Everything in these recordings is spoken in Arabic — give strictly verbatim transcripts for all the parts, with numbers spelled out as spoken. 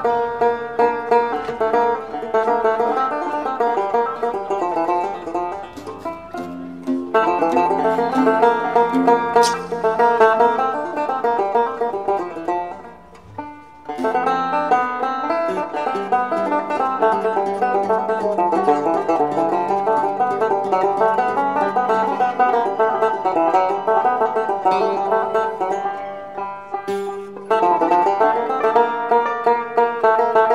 Thank you.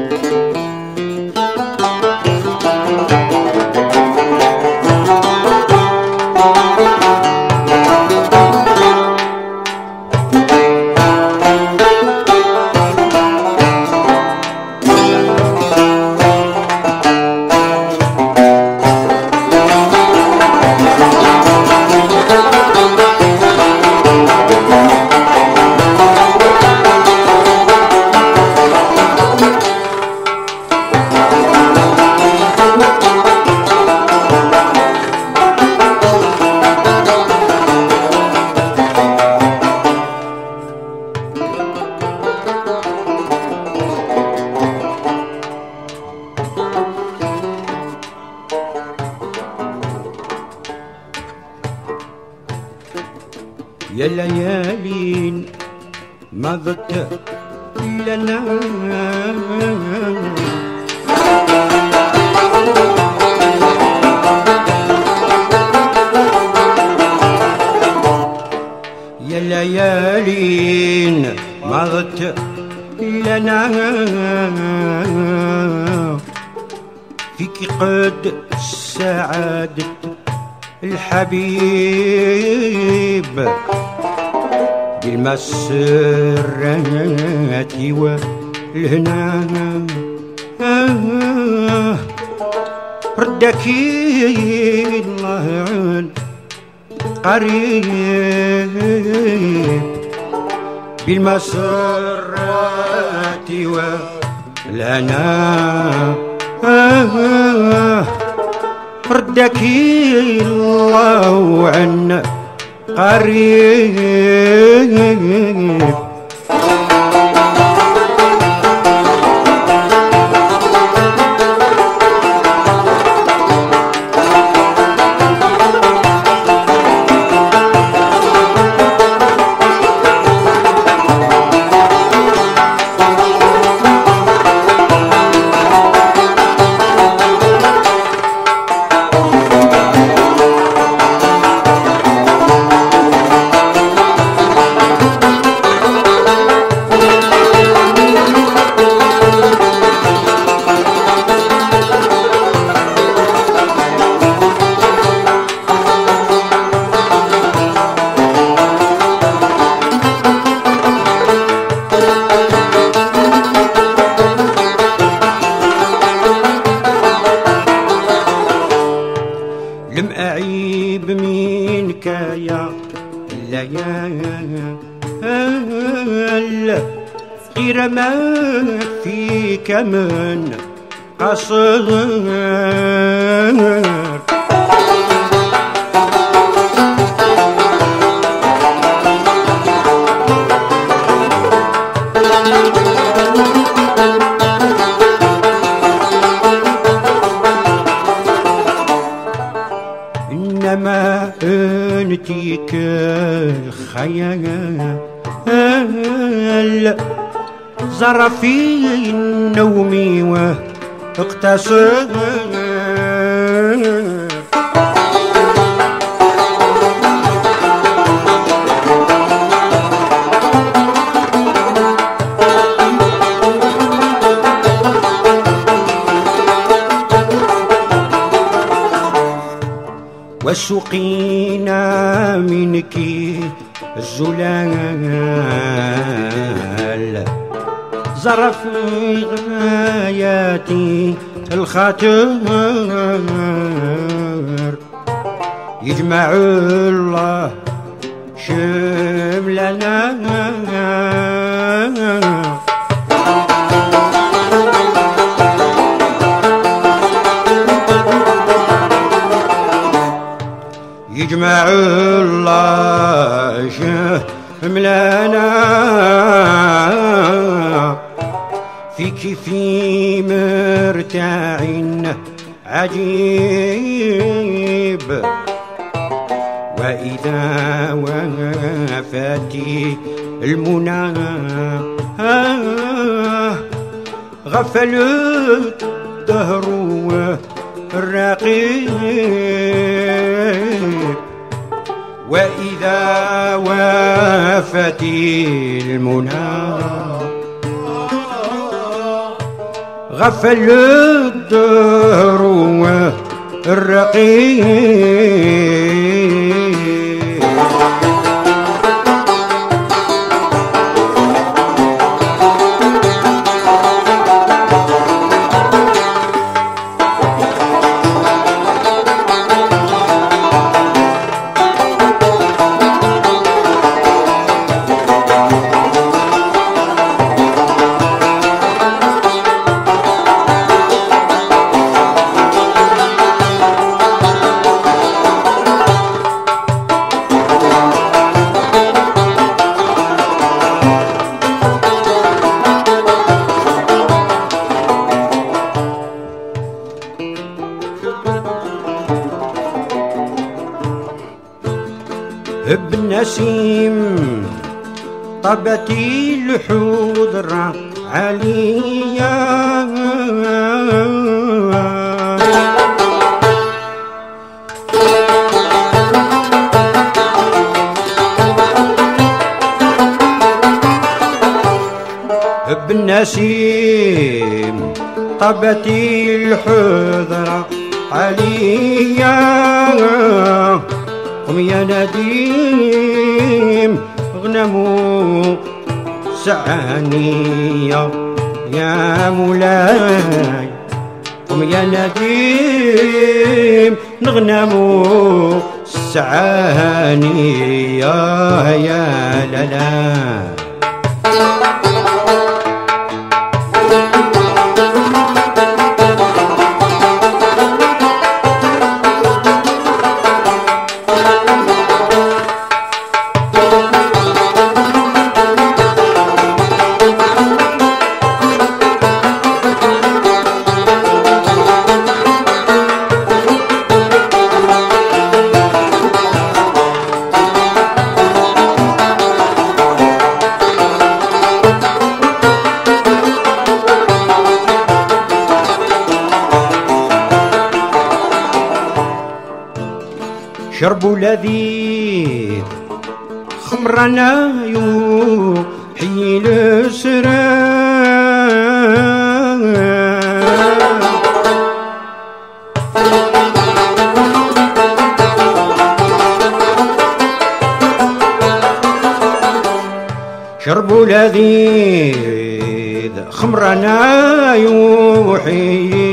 يا ليالين مضت لنا يا ليالين مضت لنا فيك قد سعادة الحبيب بالمسرات والهنا ردك الله قريب بالمسرات والهنا ردك الله عنا قريب لم أعيب منك يا الليال غير ما فيك من قصر إنما أنتيك خيال زرفي النوم واقتصر وسقينا منك الزلال زرف غاياتي الخاطر يجمع الله شملنا يجمع الله شملنا فيك في مرتاع عجيب وإذا وفاتي المنى غفل الدهر والرقيب وإذا وفاتي المنى غفل الدهر الرقيق بالنسيم طبتي الحضرة عليا بالنسيم طبتي الحضرة عليا قم يا نديم غنمو سعانية يا مولاي قم يا نديم نغنمو سعانية يا لالا شربوا لذيذ خمرنا يوحي الأسرار شربوا لذيذ خمرنا يوحي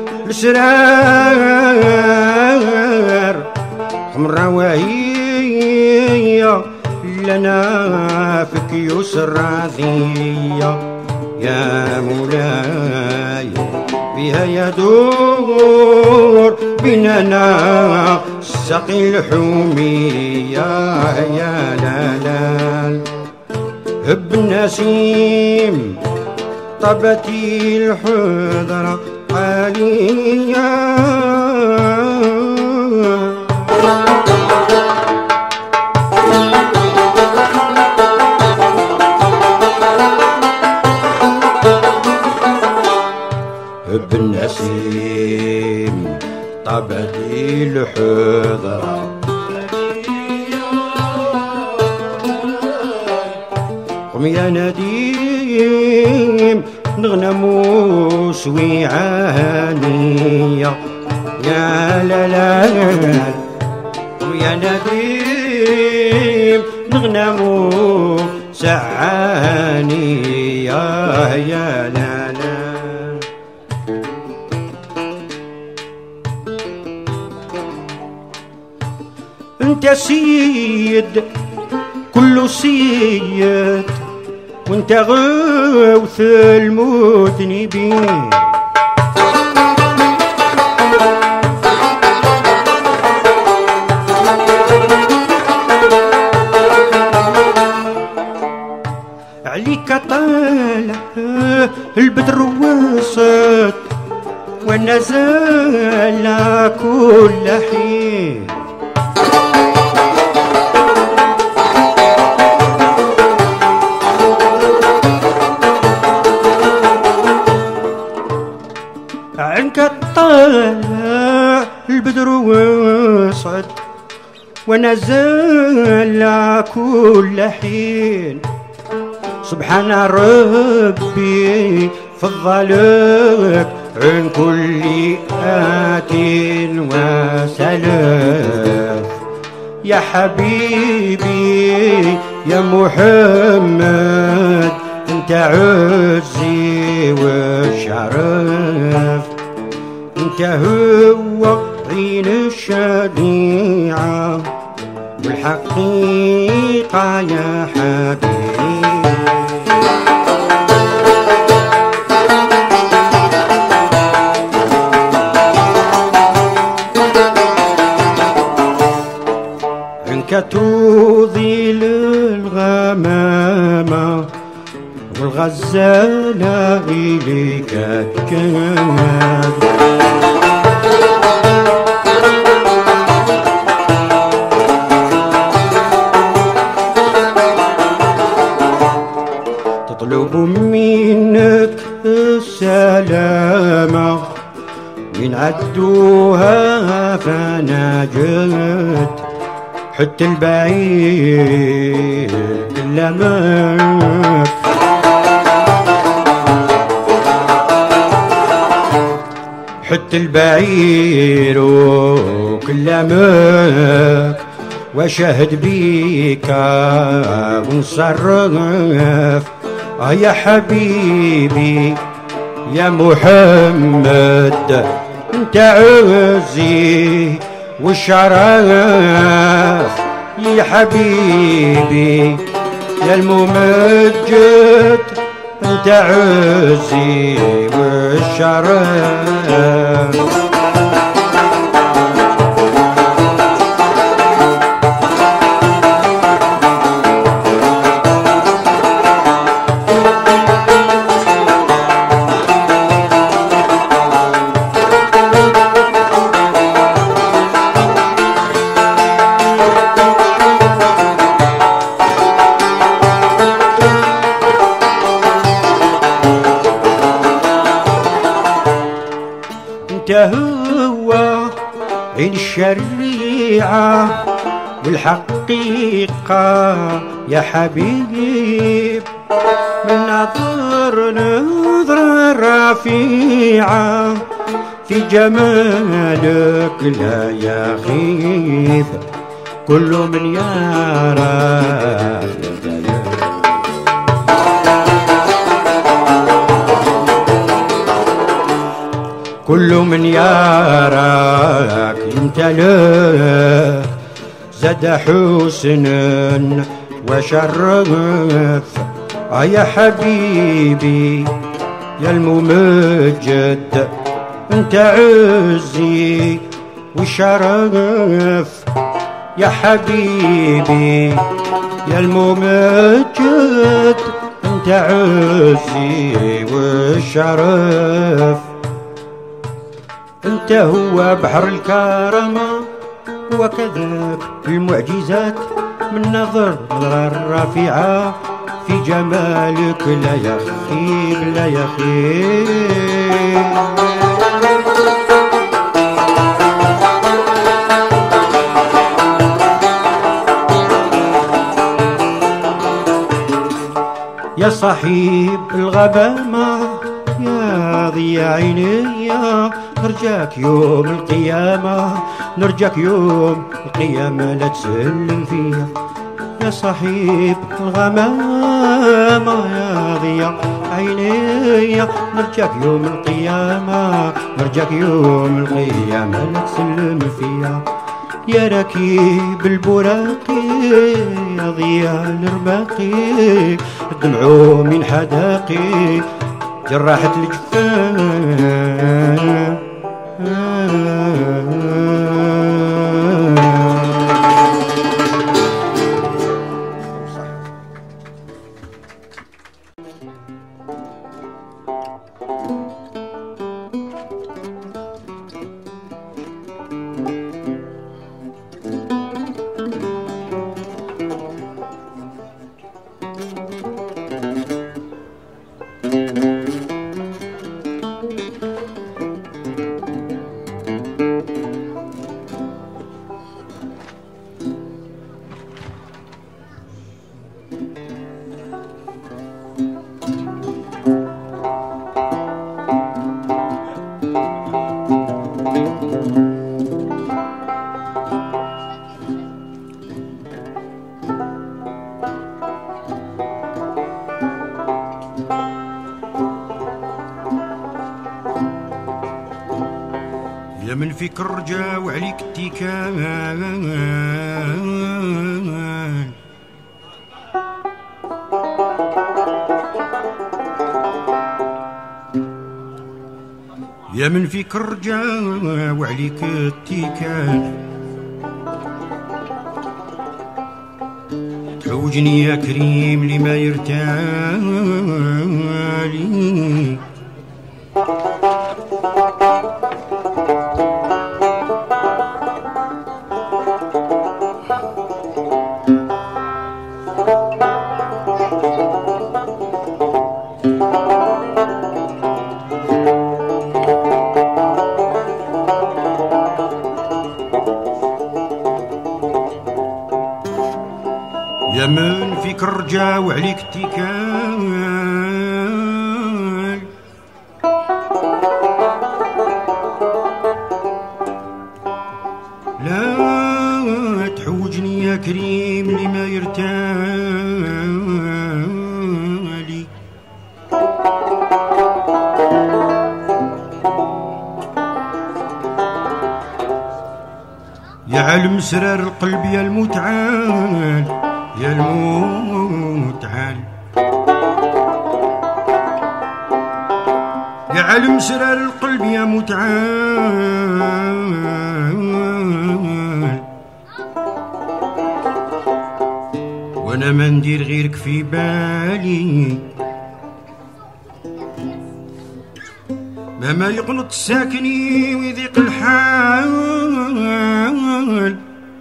الأسرار خمرة وهي لنا فيك يسر ذية يا مولاي بها يدور بيننا سقي الحمية يا لالال هب النسيم طبتي الحضرة عالية بالنسيم طبتي الحضرة قم يا نديم نغنمو سويعانية يا لالا قم يا نديم نغنمو سعانية يا لالا انت سيد كل سيد وانت غوث المذنبين عليك طالع البدر وسط ونزل كل حين عنك طالع البدر وصعد ونزل كل حين سبحان ربي فضلك عن كل آت وسلف يا حبيبي يا محمد انت عزي والشرف انت هو عين الشريعة والحقيقة يا حبيبي. عنك تضيل الغمامة والغزالة إليك كاد تطلب منك السلامة من عدوها فنجت حتى البعيد كلامك حتى البعير وكلامك وشهد بيك ونصرف آه يا حبيبي يا محمد انت عزي والشرف يا حبيبي يا الممجد انت عزي والشرف. انت هو عين الشريعة والحقيقة يا حبيب من نظر نظرة رفيعة في جمالك لا يغيب كل من يراك كل من يراك انت له زاد حسنا وشرف آه يا حبيبي يا الممجد انت عزي والشرف يا حبيبي يا الممجد انت عزي والشرف. انت هو بحر الكرامة وكذاك المعجزات من نظر الرفيعة في جمالك لا يخيب لا يخيب. يا صاحب الغبامة يا ضياء عيني نرجاك يوم القيامة نرجاك يوم القيامة لا تسلم فيها يا صاحب الغمامة يا ضياء عيني نرجاك يوم القيامة نرجاك يوم القيامة لا تسلم فيها يا ركيب البراقي يا ضياء الرماقي دمعو من حداقي جراحة الجفان. يا من فيك الرجا وعليك التيكان، يا من فيك الرجا وعليك التيكان، تحوجني يا كريم لما يرتالي، يا من فيك الرجا وعليك التكال، لا تحوجني يا كريم لما يرتالي، يا علم سرار القلب يا المتعال، يا المتعال، يا علم سرار القلب يا متعال، وانا ما ندير غيرك في بالي، مهما يقنط الساكني ويضيق الحال،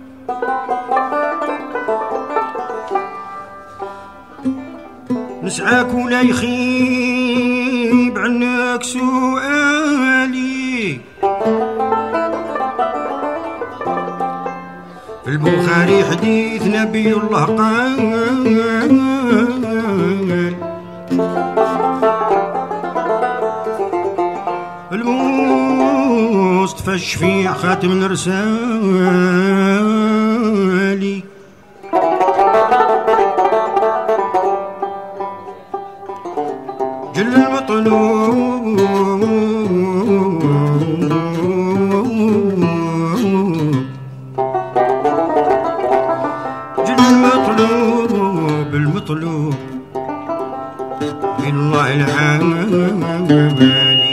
نسعاك ولا يخيب عنك سؤالي، في البخاري حديث نبي الله قال، المصطفى الشفيع خاتم الرسالي، جل المطلوب جل المطلوب المطلوب من الله العالي.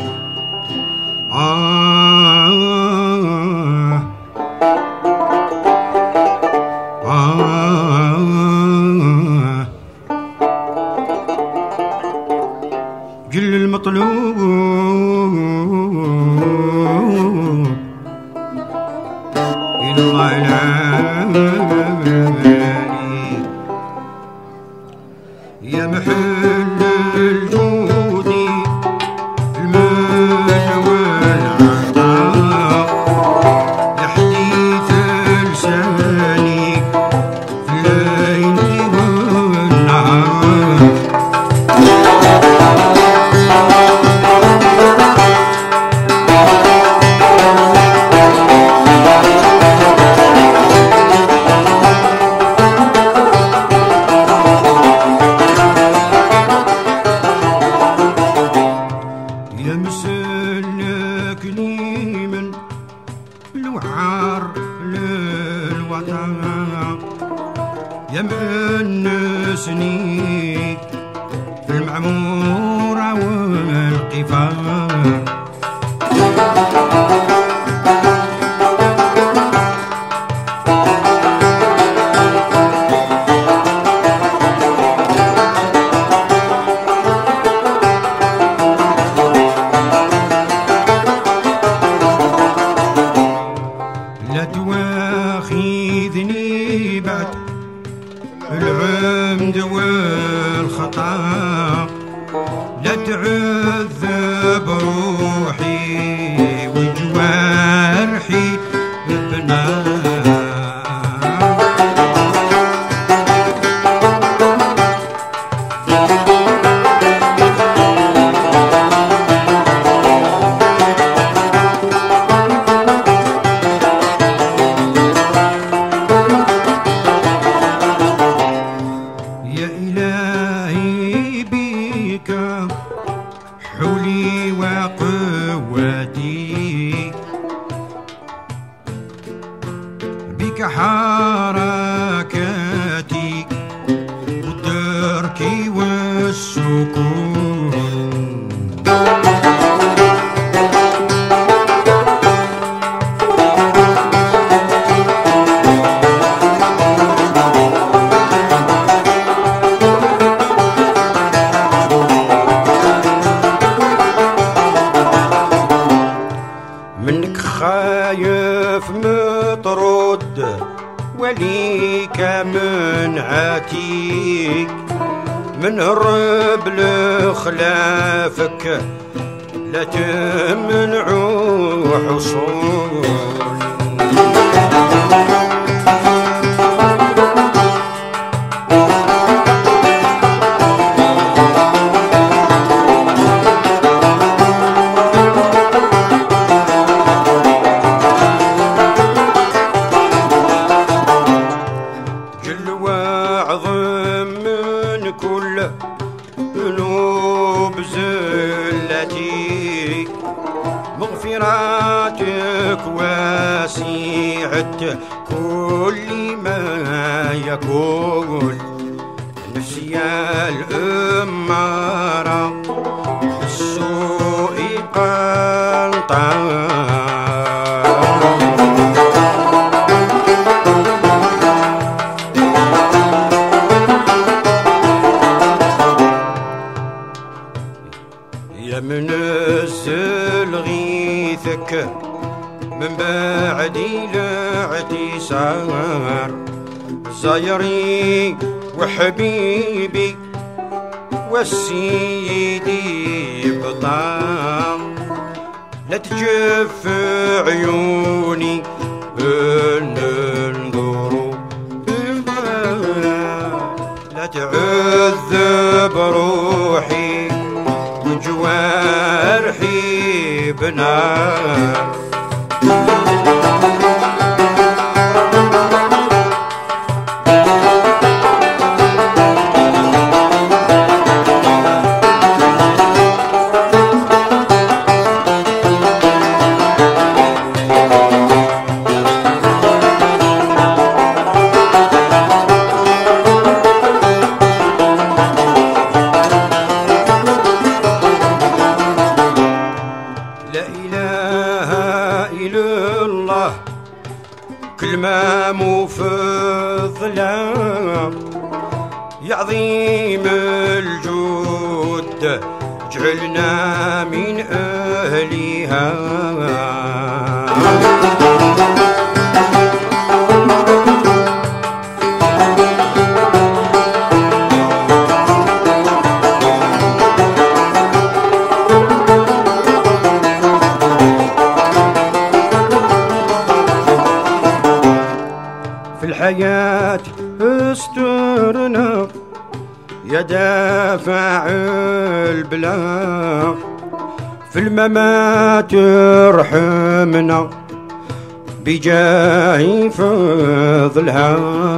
آه آه جل المطلوب إلى الله العالي، يا محل الجود المال والعطاء، يا حديث لساني في الليل والنهار، يا مسلكني من الوعار للوطن، يا مأنسني في المعمورة والقفار، لا تواخذني بعد العمد والخطا، لا تعذب روحي وجوارحي بالبناء، يا إلهي بك حولي وقوتي، حركاتي والدركي والسكون منك خايف مطرود وليك من عاتيك من هرب لخلافك لا تمنعوا حصول ذنوب زلتي مغفراتك واسعة كل ما يكون نفسي الأمارة بالسوء قنطرة يا منزل غيثك من بعد الاعتسار زايري وحبيبي والسيدي بطام لا تجف عيوني ننظروا لا تعذب روحي وجوارحي بنار كلمة مفضلة يا عظيم الجود جعلنا من أهلها في الحياة استرنا يا دافع البلاغ في الممات ارحمنا بجاه فضلها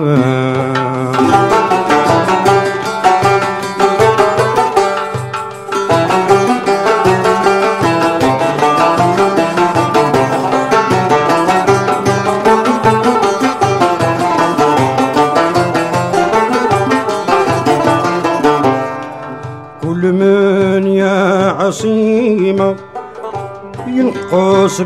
كل من يا عصيمة ينقص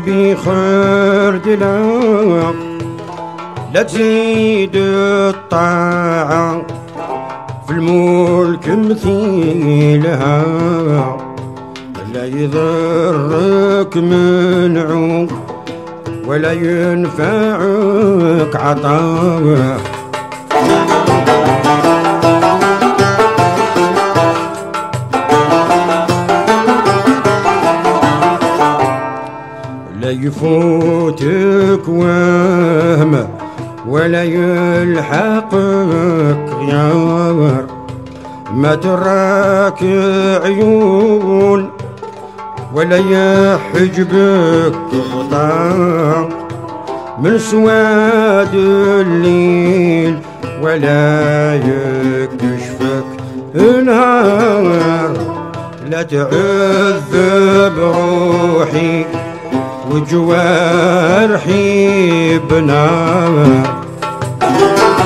بخردلة لا تزيد الطاعة في الملك مثيلها لا يضرك منعه ولا ينفعك عطاء لا يفوتك وهم ولا يلحقك غيار ما تراك عيون ولا يحجبك غطاء من سواد الليل ولا يكشفك نهار لا تعذب روحي وجوارحي بنار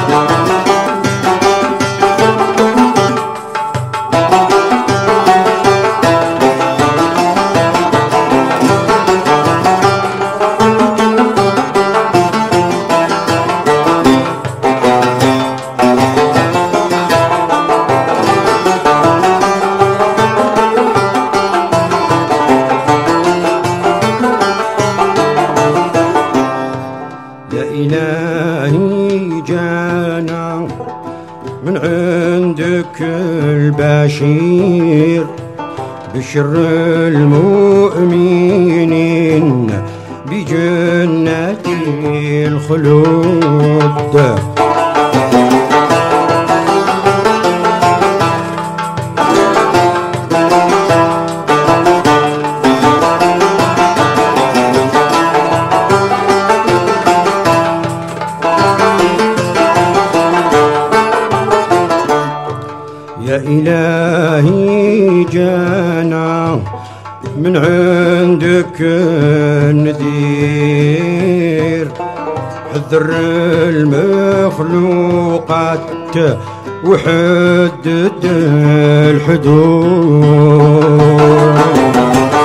إلهي جانا من عندك البشير بشر المؤمنين بجنة الخلود. يا إلهي جانا من عندك النذير حذر المخلوقات وحدد الحدود.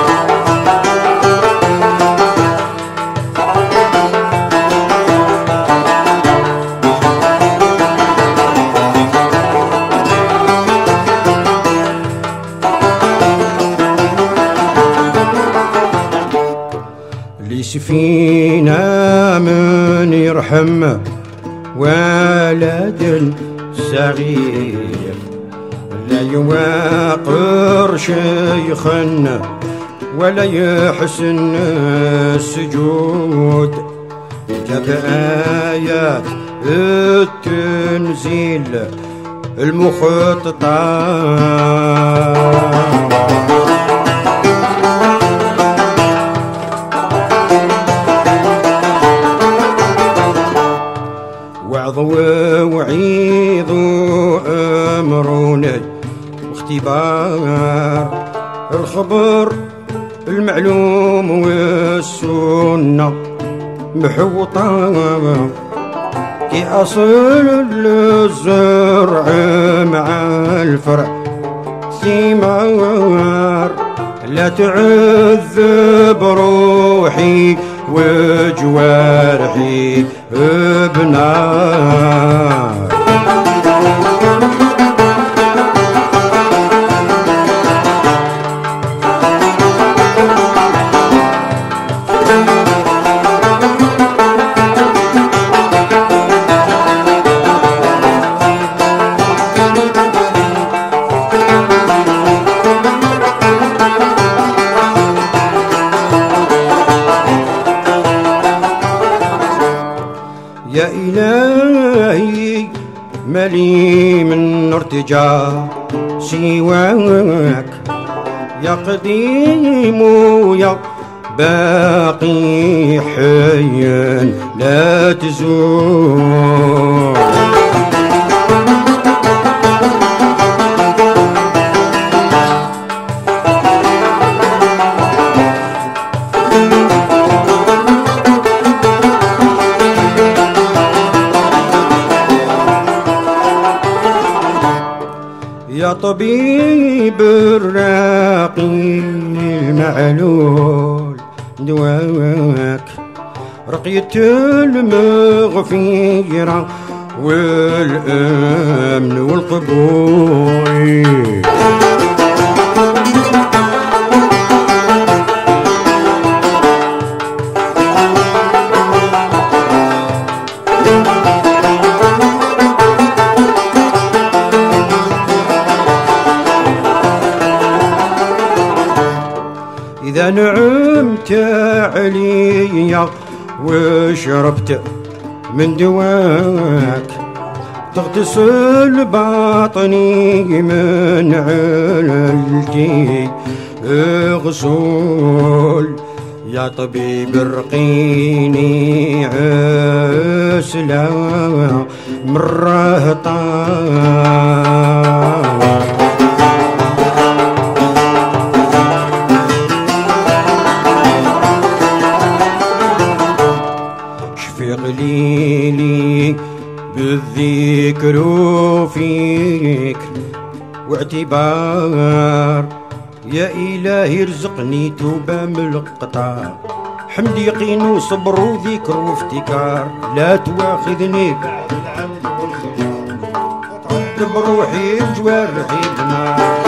ليس فينا من يرحم ولد صغير لا يواقر شيخا ولا يحسن السجود. جاب آيات التنزيل المخططة وعظ وعيظ أمرنا واختبار الخبر المعلوم والسنة محوطة كي أصل الزرع مع الفرع ثمار. لا تعذب روحي وجوارحي بنار. يا إلهي ملي من ارتجاء سواك يا قديم يا باقي حيا لا تزول. يا طبيب الراقي المعلول دواك رقية المغفرة والأمن والقبول. إذا نعمت علي وشربت من دواك تغتسل باطني من علتي غسول. يا طبيب ارقيني عسلا من رهطان. قليلي بالذكر وفيك واعتبار، يا إلهي ارزقني توبة من القطار، حمد يقين وصبر وذكر وافتكار، لا تواخذني بعد العمد والخيار، تعذب روحي بجوارحي بنار.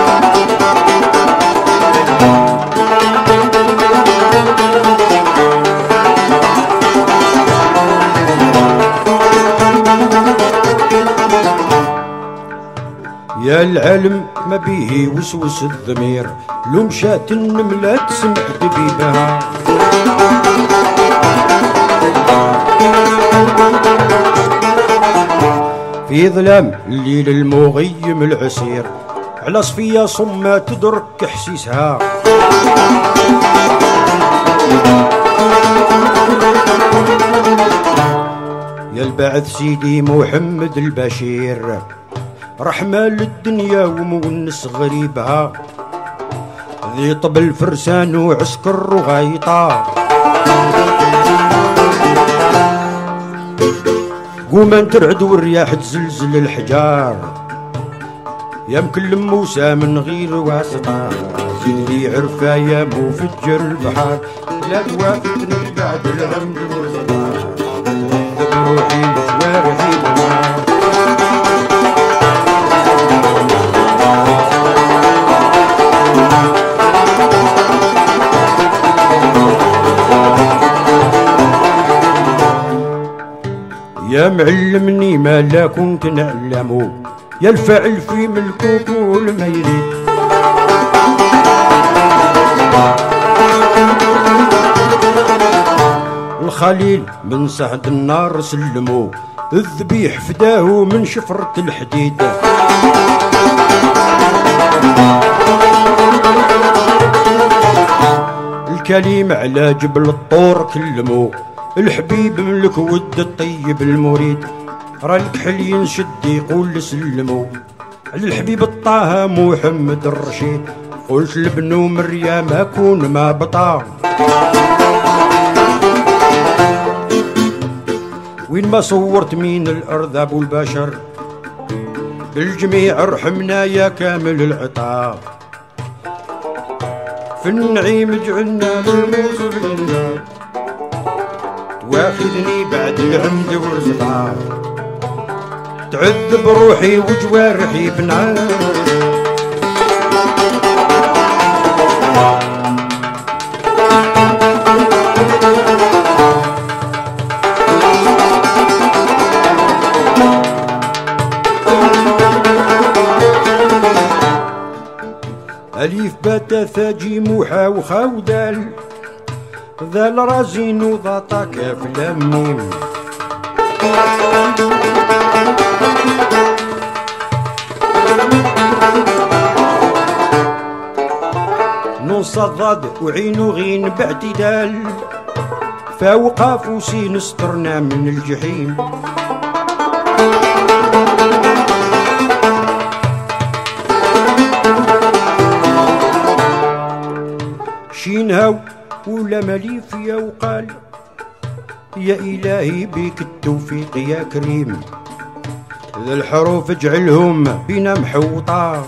يا العلم ما بيه وسوس الضمير، لو مشات النملة تسمع دبيبها، في ظلام الليل المغيم العسير، على صفية صمة تدرك حسيسها، يا البعث سيدي محمد البشير، رحمة للدنيا ومونس غريبها، ذي طبل فرسان وعسكر وغيطة، قوما ترعد والرياح تزلزل الحجار، يا مكلم موسى من غير واسطة، زيدي عرفة يا مفجر البحر، لا توافقني بعد العمد والخطار، روحي وجوارحي بنار. يا معلمني ما لا كنت نعلمو، يا الفعل في ملكوك والما يريد، الخليل من سعد النار سلمو، الذبيح فداه من شفرة الحديد، الكليم على جبل الطور كلمو، الحبيب ملك ود الطيب المريد، راه الكحل ينشد يقول سلمو، على الحبيب الطه محمد الرشيد، قلت لبنو مريم اكون ما بطا، وين ما صورت من الارض ابو البشر، بالجميع ارحمنا يا كامل العطاء، في النعيم اجعلنا للموصولين، واخذني بعد العمد والرزقار، تعذب روحي وجوارحي بنار. أليف باتا ثاجي موحى وخاودال، ذا الرازين وذا طاكا في اللميم، نص الضاد وعين غين باعتدال، فوقاف وسين استرنا من الجحيم، شينهاو ولا مليفيا وقال، يا إلهي بك التوفيق يا كريم، ذا الحروف اجعلهم بنا محوطة،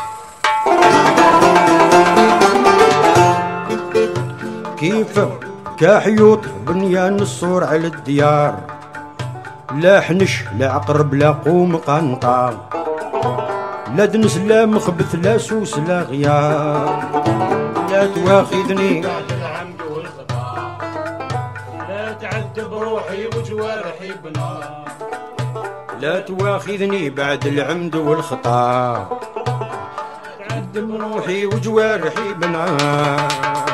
كيف كحيوط بنيان الصور على الديار، لا حنش لا عقرب لا قوم قنطار، لا دنس لا مخبث لا سوس لا غيار، لا تواخذني بعد العمد والخطا، لا تعذب روحي وجوارحي بنار، لا تواخذني بعد العمد والخطا، تعذب روحي وجوارحي بنار.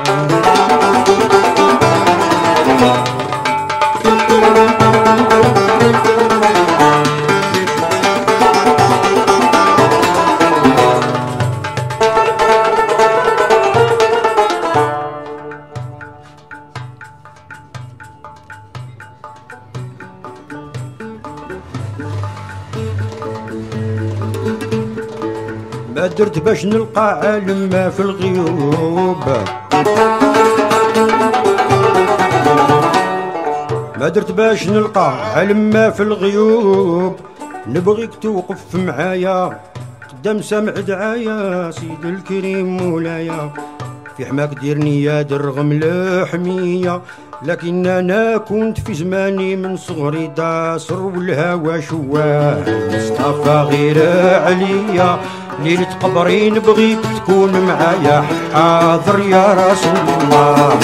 ما درت باش نلقى عالم ما في الغيوب، ما درت باش نلقى علم ما في الغيوب، نبغيك توقف معايا قدام سامع دعايا سيد الكريم مولايا، في حماك ديرني يا درغم الحمية، لكن انا كنت في زماني من صغري داسر والهوى شواه، مصطفى غير عليا ليلة قبري نبغيك تكون معايا حاضر يا رسول الله.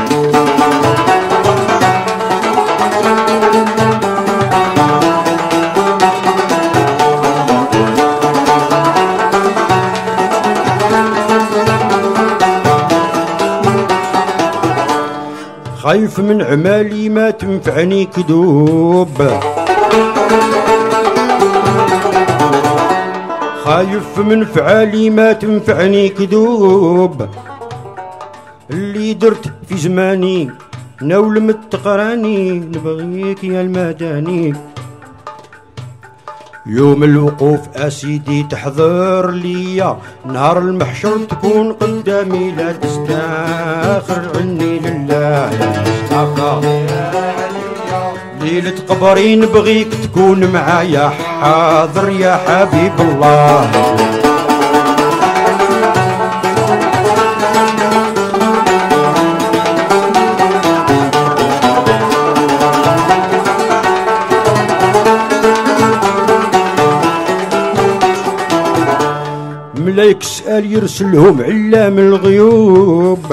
خايف من عمالي ما تنفعني كذوب، خايف من فعالي ما تنفعني كذوب، اللي درت في زماني ناول متقراني نبغيك يا المداني، يوم الوقوف اسيدي تحضر ليا، نهار المحشر تكون قدامي لا تستاخر عني لله يا مصطفى، ليلة قبري نبغيك تكون معايا حاضر يا حبيب الله. ملايك سأل يرسلهم علام الغيوب،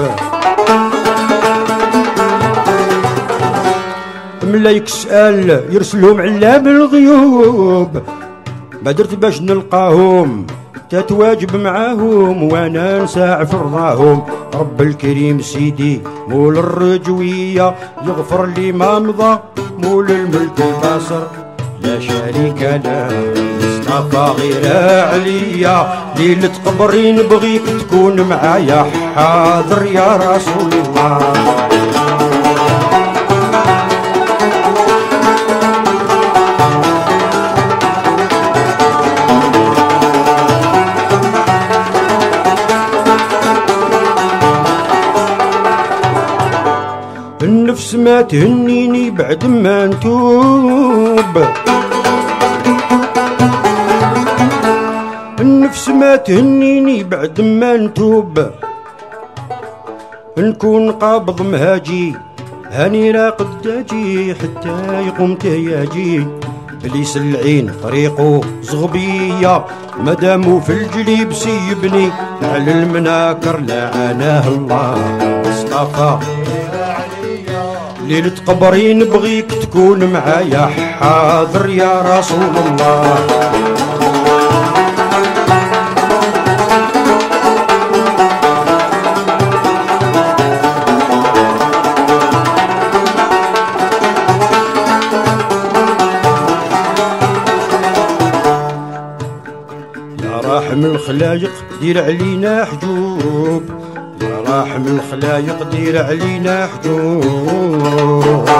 ملايك سأل يرسلهم علام الغيوب، ما درت باش نلقاهم تتواجب معاهم وانا نساع في رضاهم، رب الكريم سيدي مول الرجوية يغفر لي ما مضى، مول الملك البصر لا شريك له، مصطفى غير عليا ليلة قبري نبغيك تكون معايا حاضر يا رسول الله. النفس ما تهنيني بعد ما نتوب، النفس ما تهنيني بعد ما نتوب، نكون قابض مهاجي هاني راقد داجي حتى يقوم تهياجي، بليس العين طريقه زغبية مدامو في الجليب سيبني على المناكر لعناه الله. مصطفى ليلة قبري نبغيك تكون معايا حاضر يا رسول الله. يا راحم الخلايق دير علينا حجوب، يا راحم الخلايق دير علينا حجوب،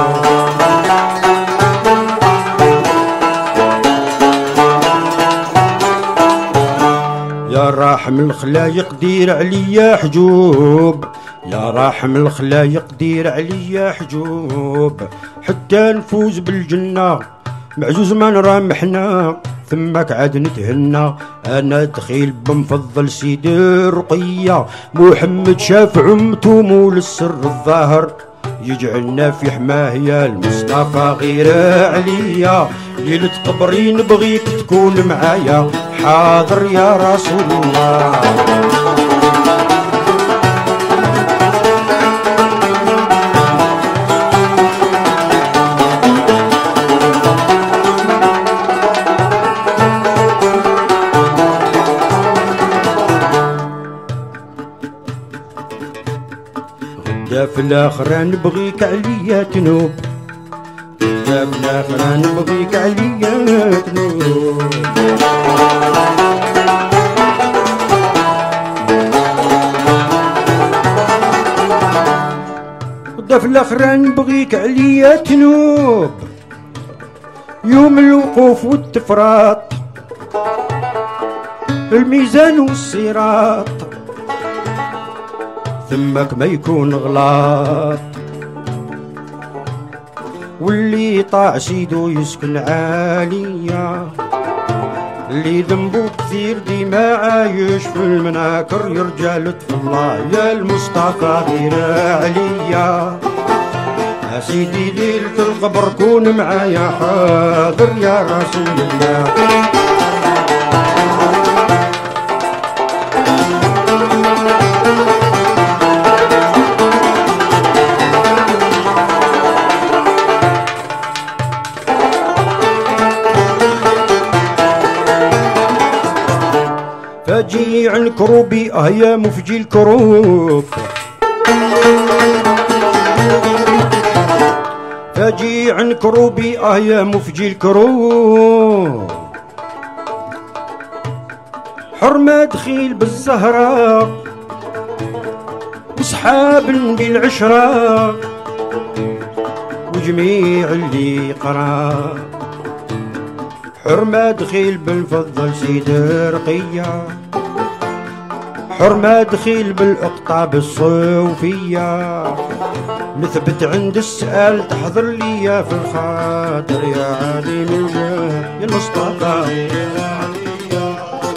يا راحم الخلايق دير عليا حجوب، يا راحم الخلايق دير عليا حجوب، حتى نفوز بالجنة معجوز ما نرامحنا، ثمك عاد نتهنى انا دخيل بنفضل سيدي الرقية، محمد شاف عمته مول السر الظاهر يجعلنا في حماه يا المصطفى غير عليا، ليلة قبري نبغيك تكون معايا حاضر يا رسول الله. غدا في الاخرى نبغيك عليا تنوب، غدا في الاخرى نبغيك عليا تنوب، غدا في الاخرى نبغيك عليا تنوب، يوم الوقوف والتفراط الميزان والصراط ثمك ما يكون غلاط، واللي طاع سيدو يسكن عالية، اللي ذنبو كثير ديما عايش في المناكر يرجع لطف الله يا المصطفى غير عليا. يا سيدي ليلة القبر كون معايا حاضر يا رسول الله. فجيع الكروبي اه يا مفجي الكروب، فجيع الكروبي اه يا مفجي الكروب، حرمة دخيل بالزهراء وصحاب بالعشرة وجميع اللي قرا، حرمة دخيل بالفضل سيد رقية، حرمة دخيل بالأقطاب الصوفية، نثبت عند السؤال تحضر ليا في الخاطر يا عالم الجاه يا المصطفى يا عليا.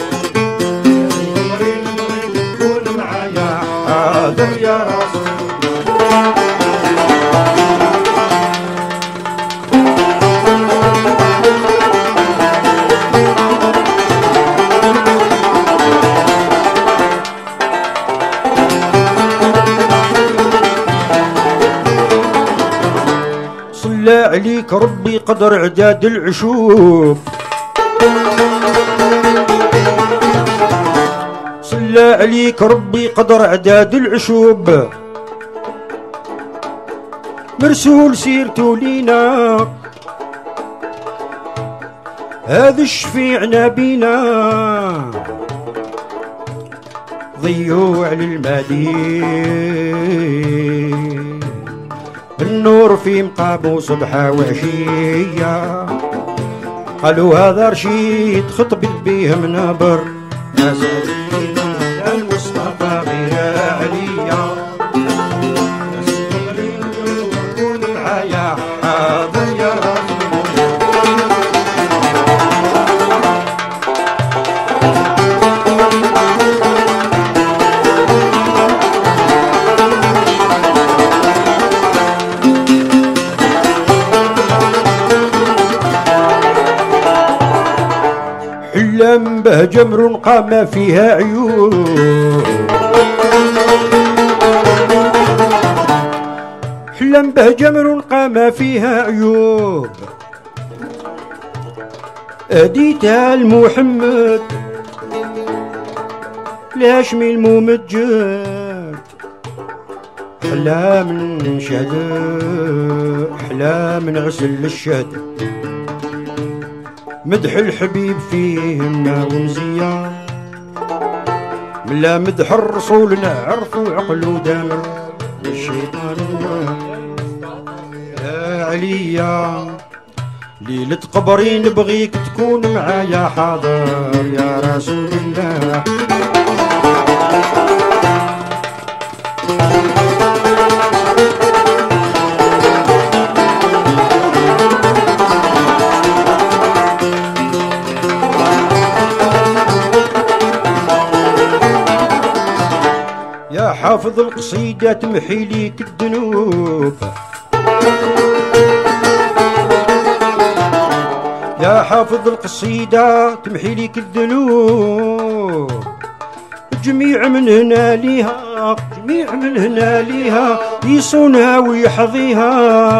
كون معايا حاضر يا رسول صلى عليك ربي قدر عداد العشوب، صلى عليك ربي قدر عداد العشوب، مرسول سيرتو لينا هذا الشفيع نبينا، ضيوع للمدين النور في مقامه صبحة وعشية، قالوا هذا رشيد خطب بيه منابر يا سيدنا يا المصطفى غير عليا. يا سيدي كون معايا حاضر يا رسول حلم به جمر قام فيها عيوب، حلم به جمر قام فيها عيوب، أديتها لمحمد الهاشمي الممجد، حلا من شهد حلا من غسل الشهد، مدح الحبيب فيه ما ومزية، ملا مدح الرسول نعرفو عقلو دامر الشيطان يا عليا. ليلة قبري نبغيك تكون معايا حاضر يا رسول الله. يا حافظ القصيدة تمحي ليك الذنوب، يا حافظ القصيدة تمحي ليك الذنوب، جميع من هنا ليها جميع من هنا ليها يصونها ويحظيها،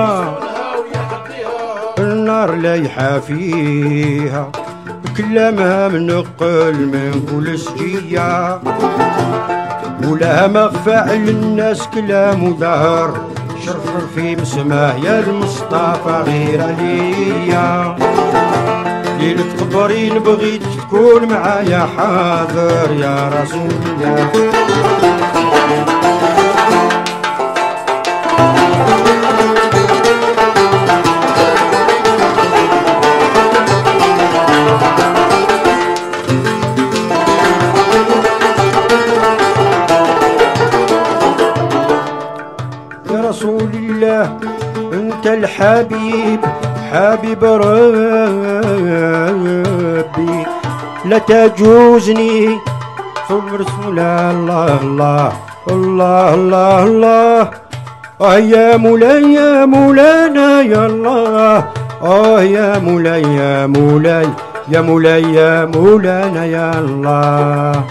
النار لا يحافيها بكلامها منقل من كل سجية، ولا مخفى للناس كلام ظهر شرفر في مسماه يا المصطفى غير عليا. ليلة قبري نبغيك تكون معايا حاضر يا رسول الله. رسول الله انت انت الحبيب حبيب ربي، لا تجوزني ثم رسول الله الله الله الله الله. آه يا مولاي يا مولانا يا الله، آه يا مولاي يا مولاي يا مولاي يا مولانا يا الله.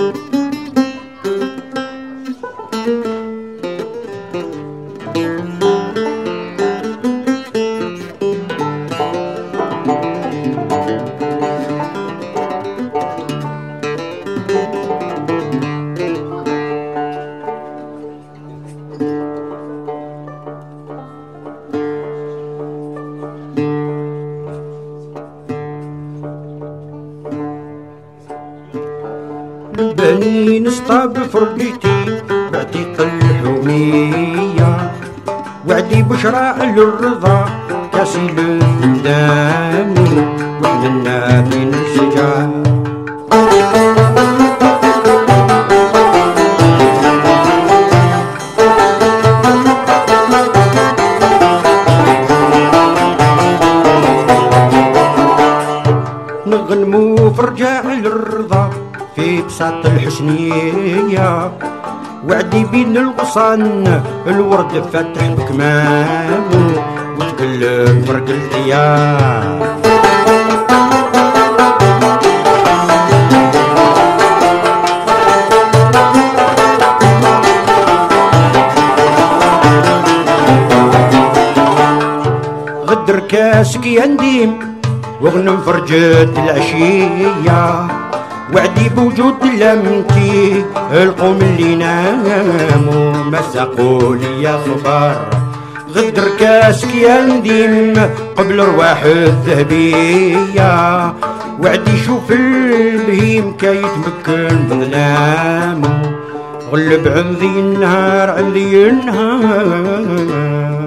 بني نصطاب فرقتي بعتيق الحومية وعدي بشرى على الرضا كاسي للدامي وحنا النابي الشجاع نغنمو فرجاع للرضا في بساط الحسنية وعدي بين الغصان الورد فاتح بكمامه وتقلب فرق الثياب غدر كاسك ينديم وغنم فرجة العشية وعدي بوجود لمتي القوم اللي ناموا مسقوا لي خبر غدر كاسك يندم قبل رواح الذهبية وعدي شوف البهيم كي يتمكن بظلامه غلب عندي النهار عندي النهار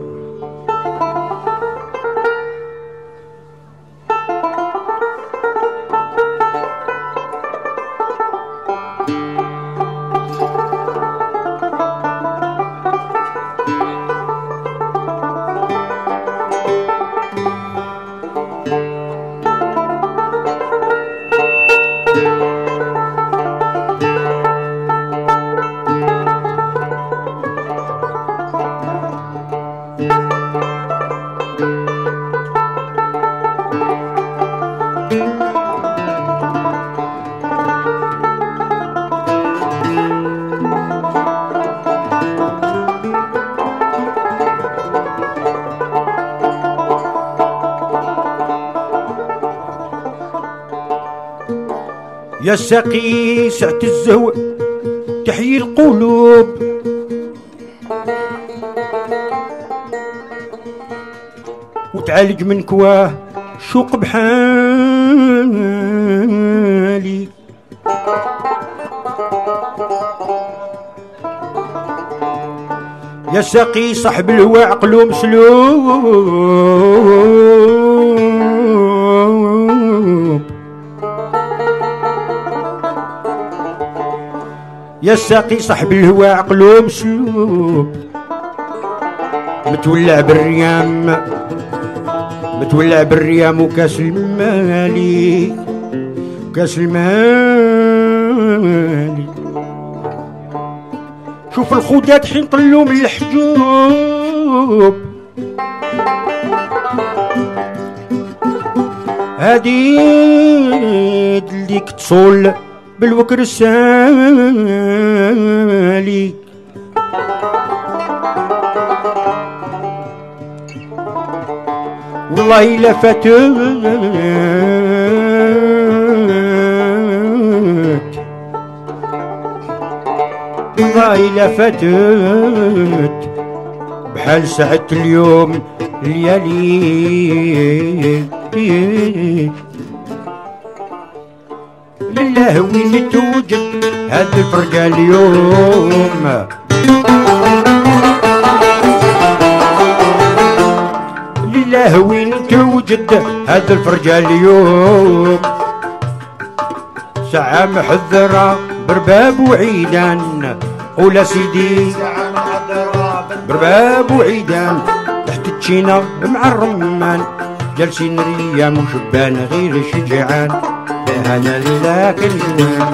يا ساقي ساعة الزهو تحيي القلوب وتعالج من كواه شوق بحالي يا ساقي صاحب الهوى عقلو مسلوب يا ساقي صاحب الهوى عقلو مسلوب متولع بالريام متولع بالريام وكاس المالي وكاس المالي شوف الخودات حين طلوا من الحجوب هادي الليك تصول بالوكر السالي والله لا فاتت والله لا فاتت بحال ساعة اليوم ليالي لله وين توجد هاد الفرقة اليوم لله وين توجد هاد الفرقة اليوم ساعة محذرة برباب وعيدان قول سيدي ساعة محذرة برباب وعيدان تحت التشينة مع الرمان جالسين ريام وشبان غير شجعان هذا اللي ذاك نشوان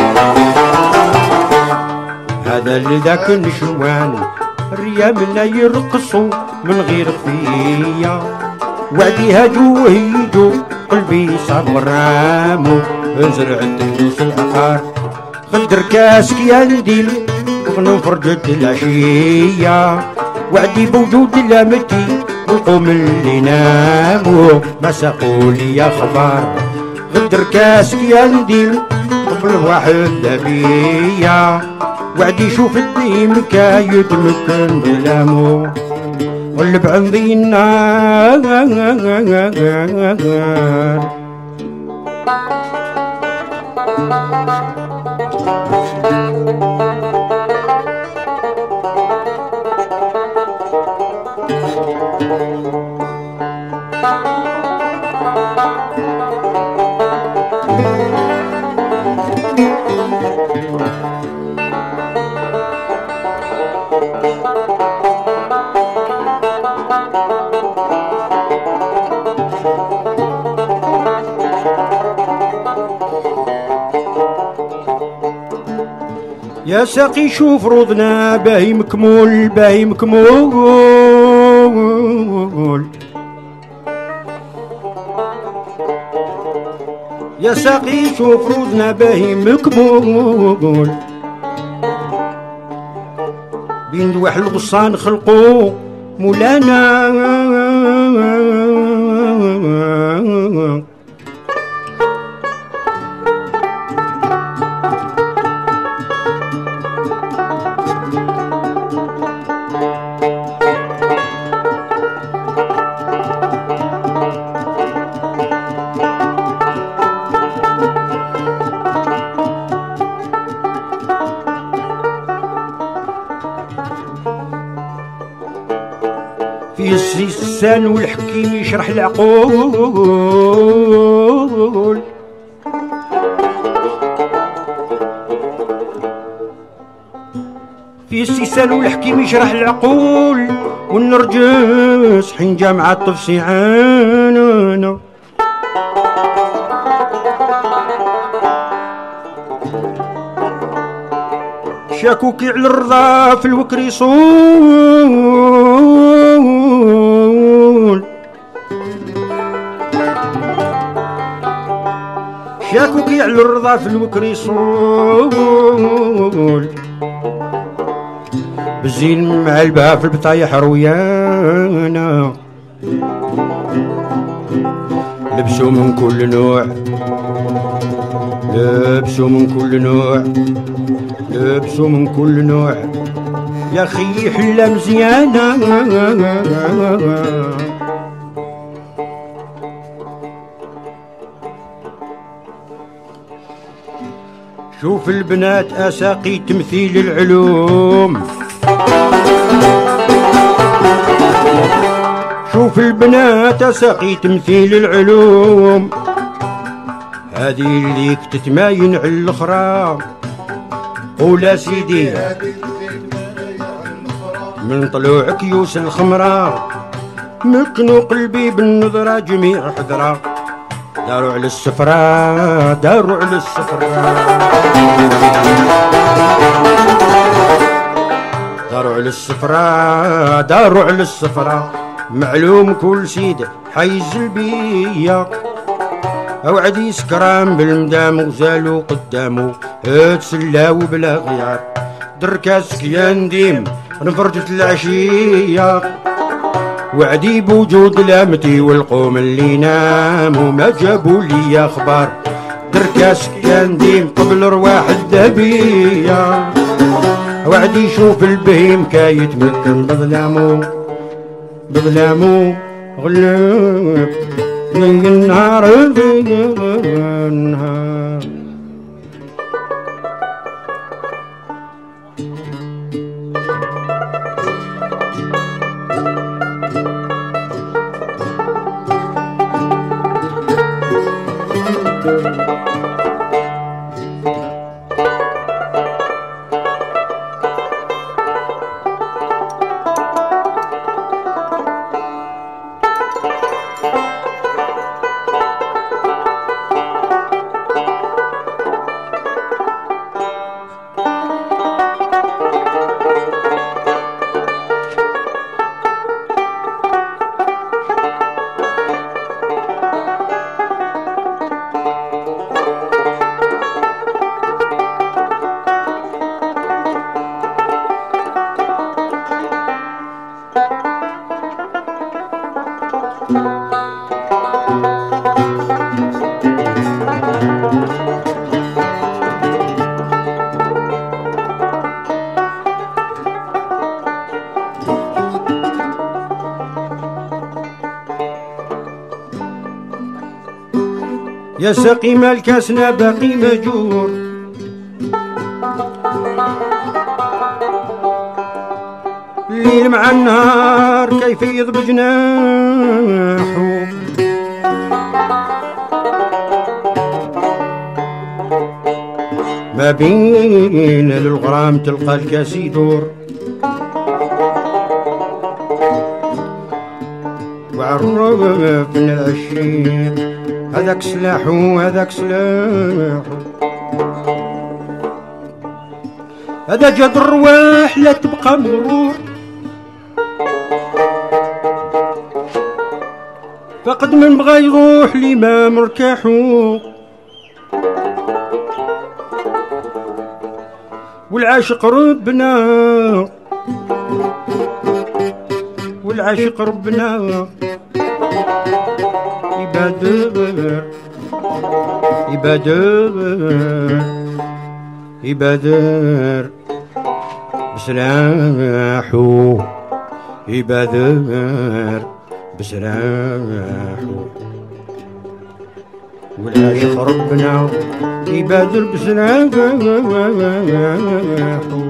هذا اللي ذاك نشوان الريام لا يرقصوا من غير خفية وعدي هاجو وهيجو قلبي صاب ورامو زرع الدنوس العقار غدر كاسك يا نديم وغنم فرجة العشية وعدي بوجود لامتي والقوم اللي ناموا ما ساقوا لي اخبار غدر كاسك يا نديم قبل واحد لبيا وعدي شوف الديم كايد مكن بلامو غلب عندي النار يا ساقي شوف روضنا باهي مكمول باهي مكمول يا ساقي شوف روضنا باهي مكمول بين دواح الغصان خلقو مولانا في السيسان والحكيم يشرح العقول في السيسان والحكيم يشرح العقول والنرجس حين جامعة طفسي عانانا شاكوكي على الرضا في الوكر يصول شاكوكي على الرضا في الوكر يصول بالزين مع البها في البطايح رويانا لبسوا من كل نوع لبسوا من كل نوع لبسوا من كل نوع يا خي حلة مزيانة شوف البنات أساقي تمثيل العلوم شوف البنات أساقي تمثيل العلوم هذه اللي تتماين على الأخرى قول سيدي من طلوعك يوس الخمرة مكنو قلبي بالنظرة جميع حضرة داروا على السفرة داروا على السفرة داروا على السفرة داروا على السفرة معلوم كل سيد حيز البية اوعد يسكران بالمدام وزالوا قدامه اتسلاو بلا غيار دركاسك يا نديم نفرجت العشية وعدي بوجود لامتي والقوم اللي ناموا ما جابوا لي اخبار دركاسك يا نديم قبل رواح الذهبية وعدي يشوف البهيم كايتمكن بظلامو بظلامو غلب من النهار في النهار يا ساقي ما الكاسنا باقي مجور، الليل مع النهار كيف يضب جناحه، ما بين الغرام تلقى الكاس يدور، وعرفنا العشيق هذاك سلاحو هذاك سلاحو، هذا جد الرواح لا تبقى مغرور، فقد من بغى يروح لي ما مرتاحو، والعاشق ربنا والعاشق ربنا يبادر يبادر يبادر بسلاحو، يبادر بسلاحو، والعاشق ربنا يبادر بسلاحو.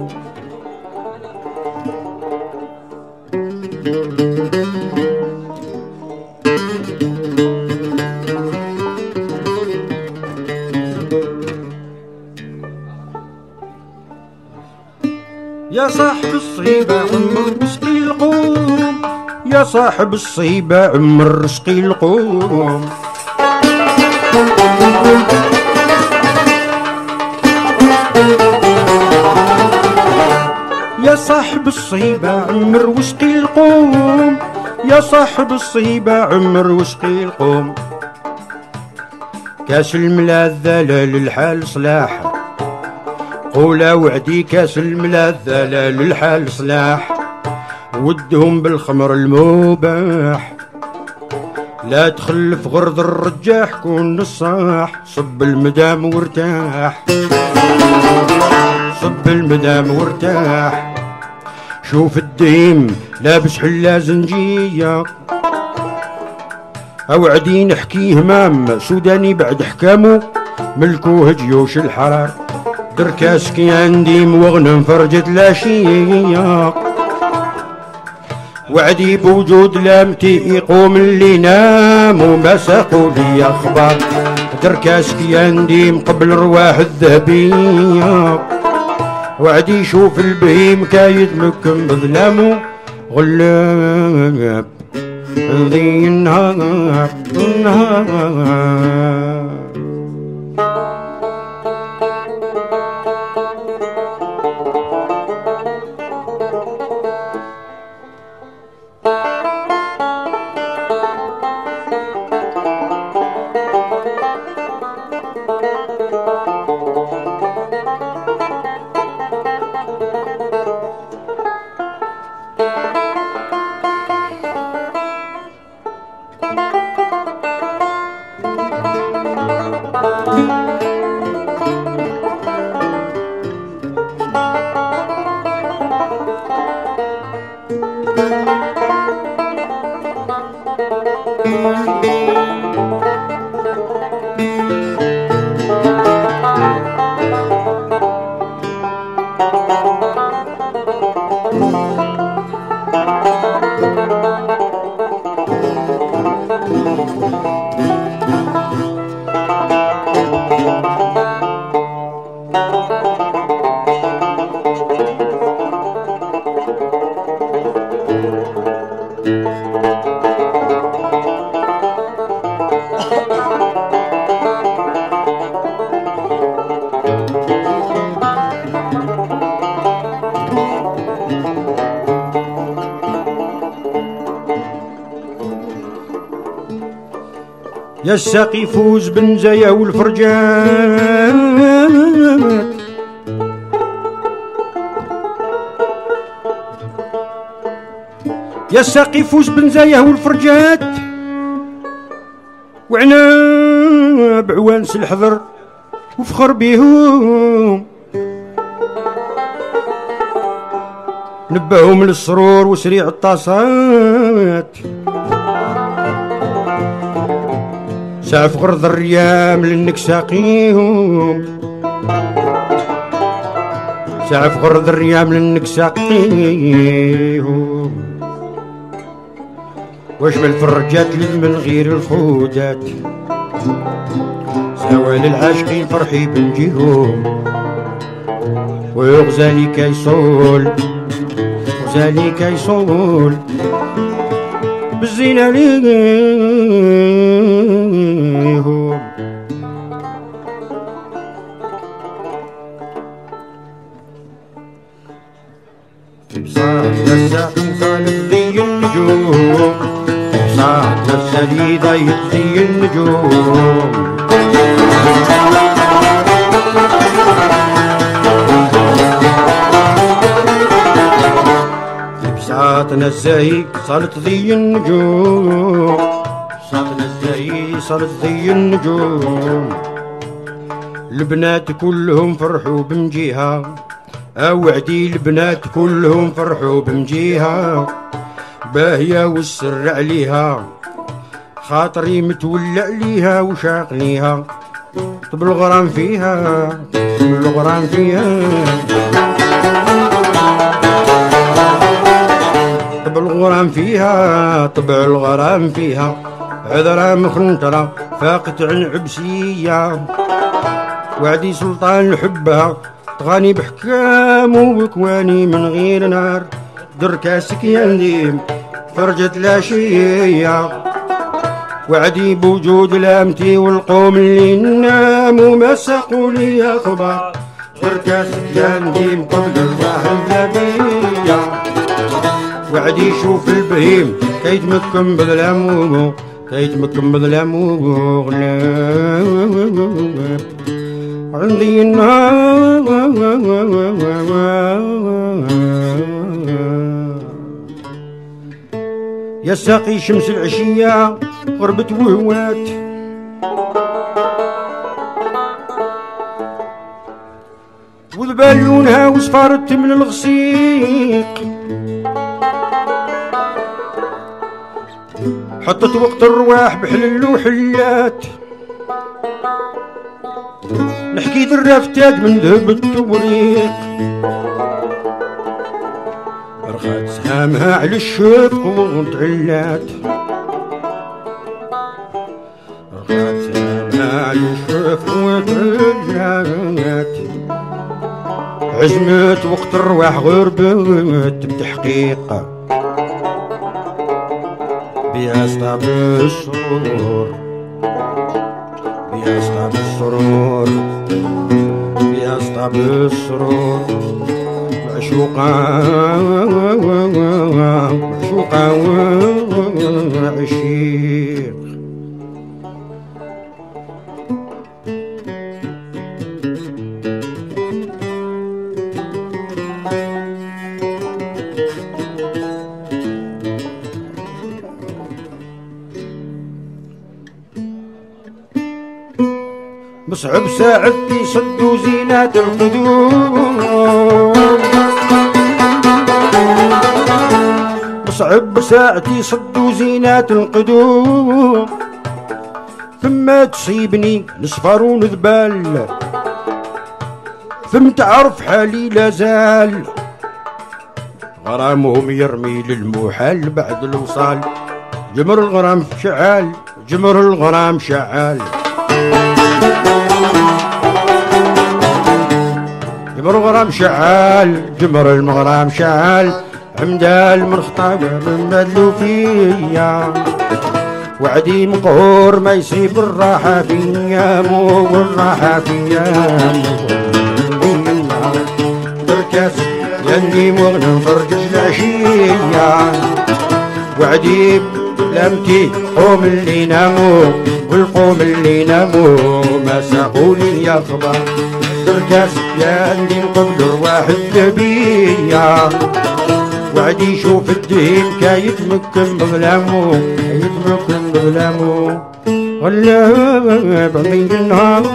يا صاحب الصيبة عمر رزقي القوم، يا صاحب الصيبة عمر رزقي القوم، يا صاحب الصيبة عمر وسقي القوم، يا صاحب الصيبة عمر وسقي القوم، كاس الملاذة للحال صلاح، قولا وعدي كاس الملاذة للحال صلاح، ودهم بالخمر المباح، لا تخلف غرض الرجاح كون نصاح، صب المدام وارتاح، صب المدام وارتاح، شوف الديم لابس حلة زنجية، اوعدي نحكي همام سوداني بعد حكامه، ملكوه جيوش الحرار، دركاسكي عندي وغنم فرجة العشية، وعدي بوجود لامتي يقوم اللي نام وما ساقوا لي اخبار، دركاسكي عندي قبل رواح الذهبية، وعدي يشوف البهيم كايد مكم بظلامه، غلاب ذي النهار النهار. يا الساقي فوز بن زايا والفرجان، يا الساقي فوز بن زايا والفرجات، وعناب عوانس الحضر وفخر بيهم، نبههم للسرور وسريع الطاسات، سعف غرض الريام لانك ساقيهم، سعف غرض الريام لانك ساقيهم، واش من الفرجات من غير الخودات، سوا للعاشقين فرحي بنجيهم، وغزالي كيصول غزالي كيصول بالزينة ليهم. في بساط الساق مخالف ذي النجوم، في بساط السديدة يطفي النجوم، صاتنا الزايق صارت ذي النجوم، صاتنا الزايق صارت ذي النجوم، البنات كلهم فرحوا بمجيها، اوعدي البنات كلهم فرحوا بمجيها، باهية والسر عليها، خاطري متولع ليها وشاق ليها، طب الغرام فيها طب الغرام فيها، طب الغرام فيها طبع الغرام فيها، عذرا مخنطرة فاقت عن عبسية، وعدي سلطان حبها تغاني بحكام وكواني من غير نار، دركاسك يا نديم فرجت العشية، وعدي بوجود لامتي والقوم اللي ناموا ما ساقوا لي خبر، دركاسك يا نديم قبل الظاهر النبية، وعدي يشوف البهيم كيتمكن بظلامو كيتمكن بظلامو غلاب عندي النار يا ساقي شمس العشية غربت وهوات، وذبالونها وصفارت من الغسيق، حطت وقت الرواح بحلل وحلات، نحكي الرافتات من ذهب التوريق، رخات سهامها على الشفق وتعلات، رخات سهامها على الشفق وتعلات، عزمت وقت الرواح غربت بتحقيق، بيا صطاب السرور بيا صطاب السرور بيا صطاب السرور، معشوقة معشوقة وعشيق. بصعب ساعدتي صدوا زينات القدوم، بصعب ساعتي صدوا زينات القدوم، ثم تصيبني نصفر ونذبال، ثم تعرف حالي لازال، غرامهم يرمي للمحال بعد الوصال، جمر الغرام شعال جمر الغرام شعال، جمر الغرام شعال جمر المغرام شعال، عمدال من خطابه من بدلو فيا، وعدي مقهور ما يصيب الراحة فيا مو بالراحة فيا، تركز يلي مغنم فرج العشية، وعدي لمتي قوم اللي ناموا والقوم اللي ناموا ما ساقولي يا خبر، تركز يلي قبل رواح الدبية، وعدي يشوف الدين كيتمكن بظلامو كيتمكن بظلامو غلاب عطيك النهار.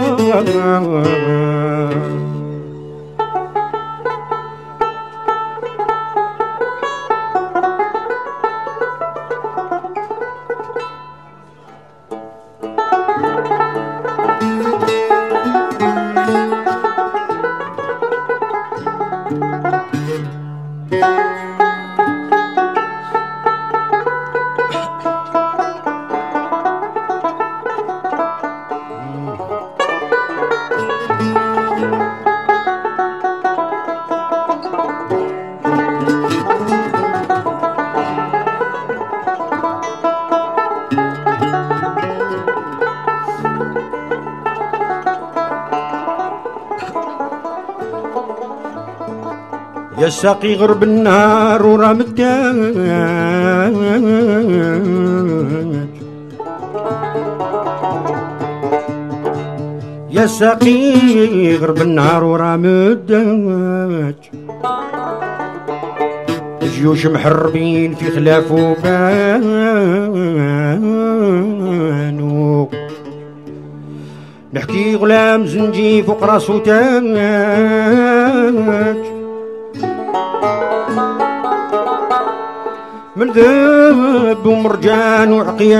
يا ساقي غرب النهار ورا مداج، يا ساقي غرب النهار ورا مداج، جيوش محربين في خلاف وبانو، نحكي غلام زنجي فوق راسو تاج، من ذهب ومرجان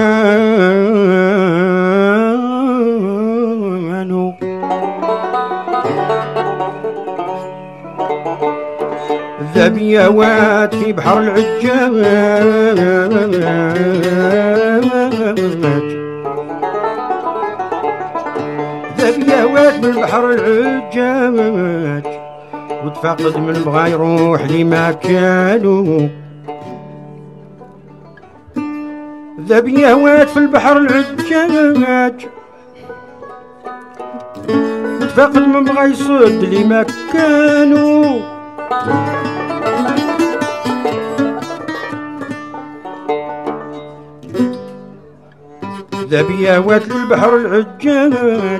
وعقيان، الذبيوات في بحر العجاج، ذبيوات بالبحر العجاج، وتفقد من بغا يروح لما كانوا، ذبيوات في البحر العجاج، وتفقد من بغا يصد لما كانوا، ذبيوات للبحر العجاج،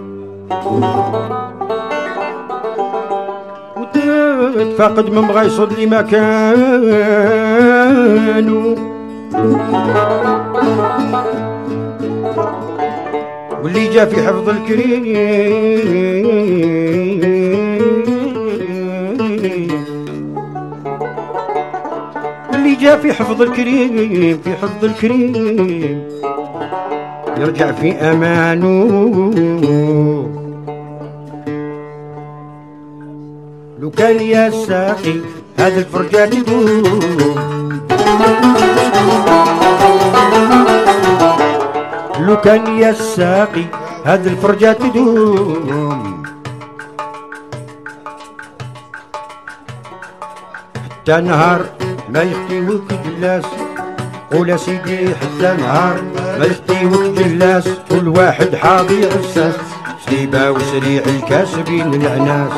وتفقد من بغا يصد لما كانوا، واللي جا في حفظ الكريم، واللي جا في حفظ الكريم، في حفظ الكريم يرجع في أمانه. لو كان يا ساقي هذا الفرجة تدوم، لو كان يا ساقي هذا الفرجة تدوم، حتى نهار ما يختيوك جلاس، قول سيدي حتى نهار ما يختيوك جلاس، كل واحد حاضي عساس، سليبة وسريع الكاسبين العناس،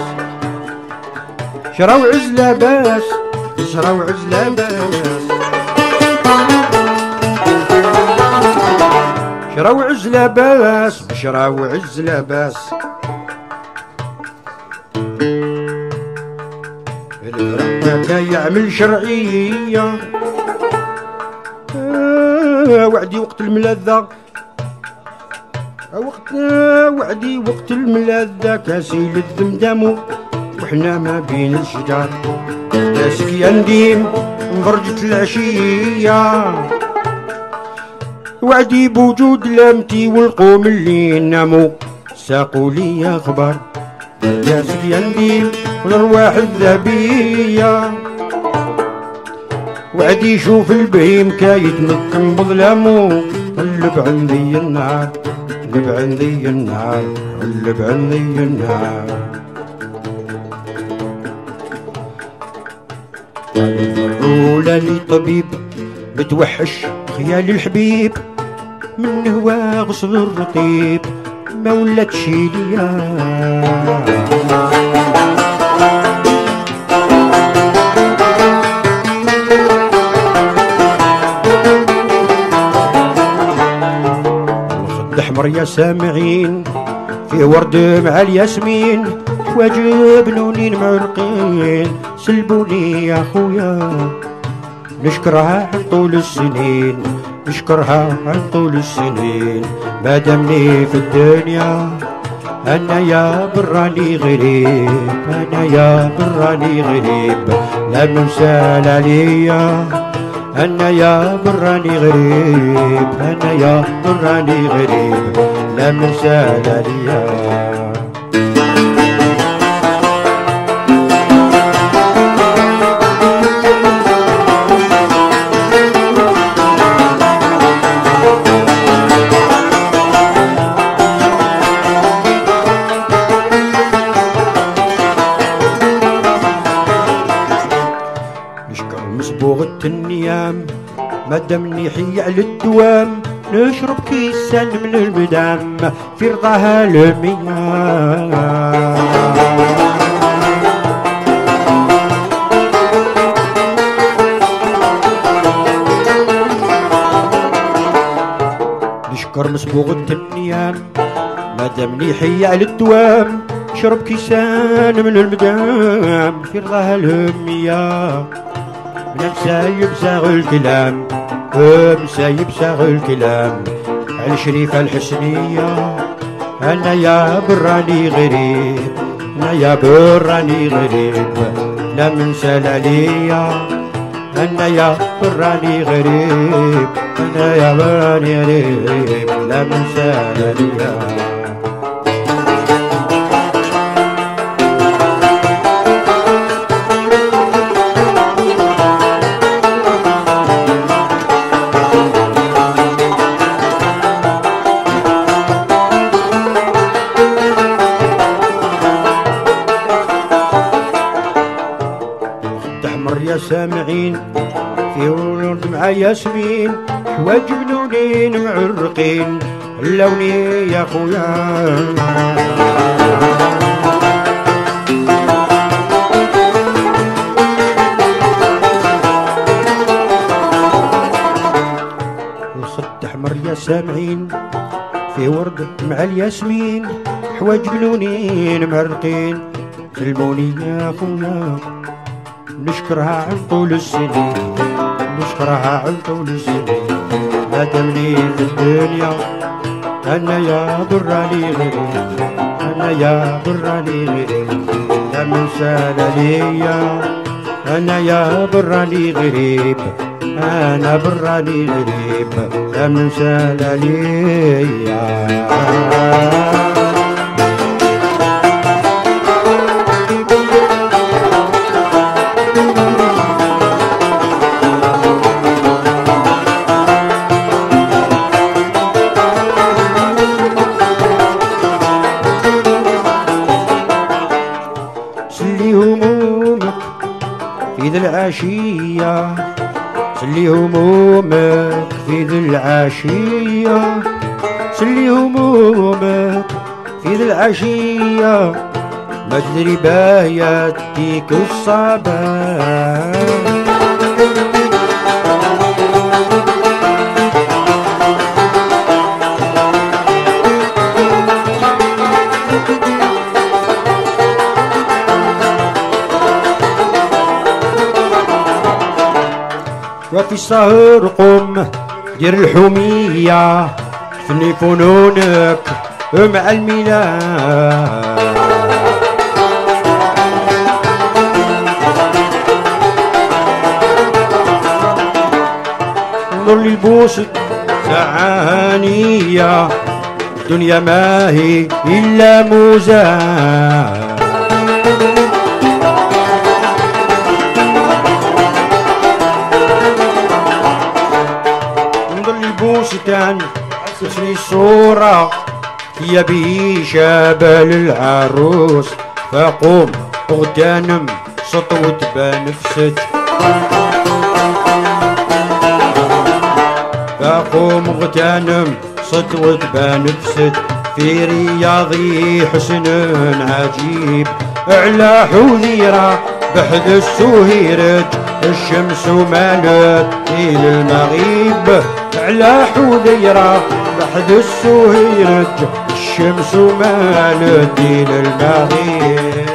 شراو عز لاباس، شراو عز لاباس، شراو عز لاباس، شراو عز لاباس، الرحمة يعمل شرعية، وعدي وقت الملذة، وقت وعدي وقت الملذة، كاسي للذمدمو وحنا ما بين الشجار، كاسك يا نديم مفرجة العشية، وعدي بوجود لامتي والقوم اللي ناموا ساقوا لي اخبار، كاسك يا نديم والارواح الذهبية، وعدي يشوف البهيم كيتمكن بظلامو، قلب عندي النهار، قلب عندي النهار، قلب عندي النهار، الرولة لي طبيب بتوحش خيال الحبيب، من هوا غصب الرطيب ما ولاتش ليا، الأحمر يا سامعين في ورد مع الياسمين، واجب نونين معرقين، سلبوني يا خويا، نشكرها عن طول السنين، نشكرها عن طول السنين، ما دامني في الدنيا أنا يا براني غريب، أنا يا براني غريب، لا منسال عليا، أنا يا براني غريب، أنا يا براني غريب، لا منسال عليا. مسبوغة النيام مادامني حي على الدوام، نشرب كيسان من المدام في رضاها المياه، وغد النيام مادام نيحي على الدوام شرب كيسان من المدام في رضاها الهمية من مسايب ساغ الكلام مسايب ساغ الكلام على شريفة الحسنية أنا يا براني غريب أنا يا براني غريب لا منسال عليا أنا يا براني غريب أنا يا براني غريب لا منسال عليا يا سامعين في ورد مع ياسمين حواج بنونين معرقين اللوني يا خويا وصد احمر يا سامعين في ورد مع الياسمين حواج بنونين معرقين سلموني يا خويا نشكرها عن طول السنين نشكرها عن طول السنين ما تملي في الدنيا أنا يا براني غريب أنا يا براني غريب لا منسال ليا أنا يا براني غريب أنا براني غريب لا منسال ليا في ذي العشية سلي همومك في ذي العشية سلي همومك في ذي العشية ما تدري بايا تديك الصباح وفي السهر قم دير الحمية فني فنونك مع الميلاد نور لي البوسط تعانية الدنيا ما هي إلا مزاح بوستان حسسني الصورة يا بي شابل العروس فقوم اغتنم سطوة بنفسك فقوم اغتنم سطوة بنفسك في رياضي حسن عجيب على حذيرة بحد السهيرج الشمس مالت إلى المغيب على حذيرة بحد السهيرج الشمس مالت إلى المغيب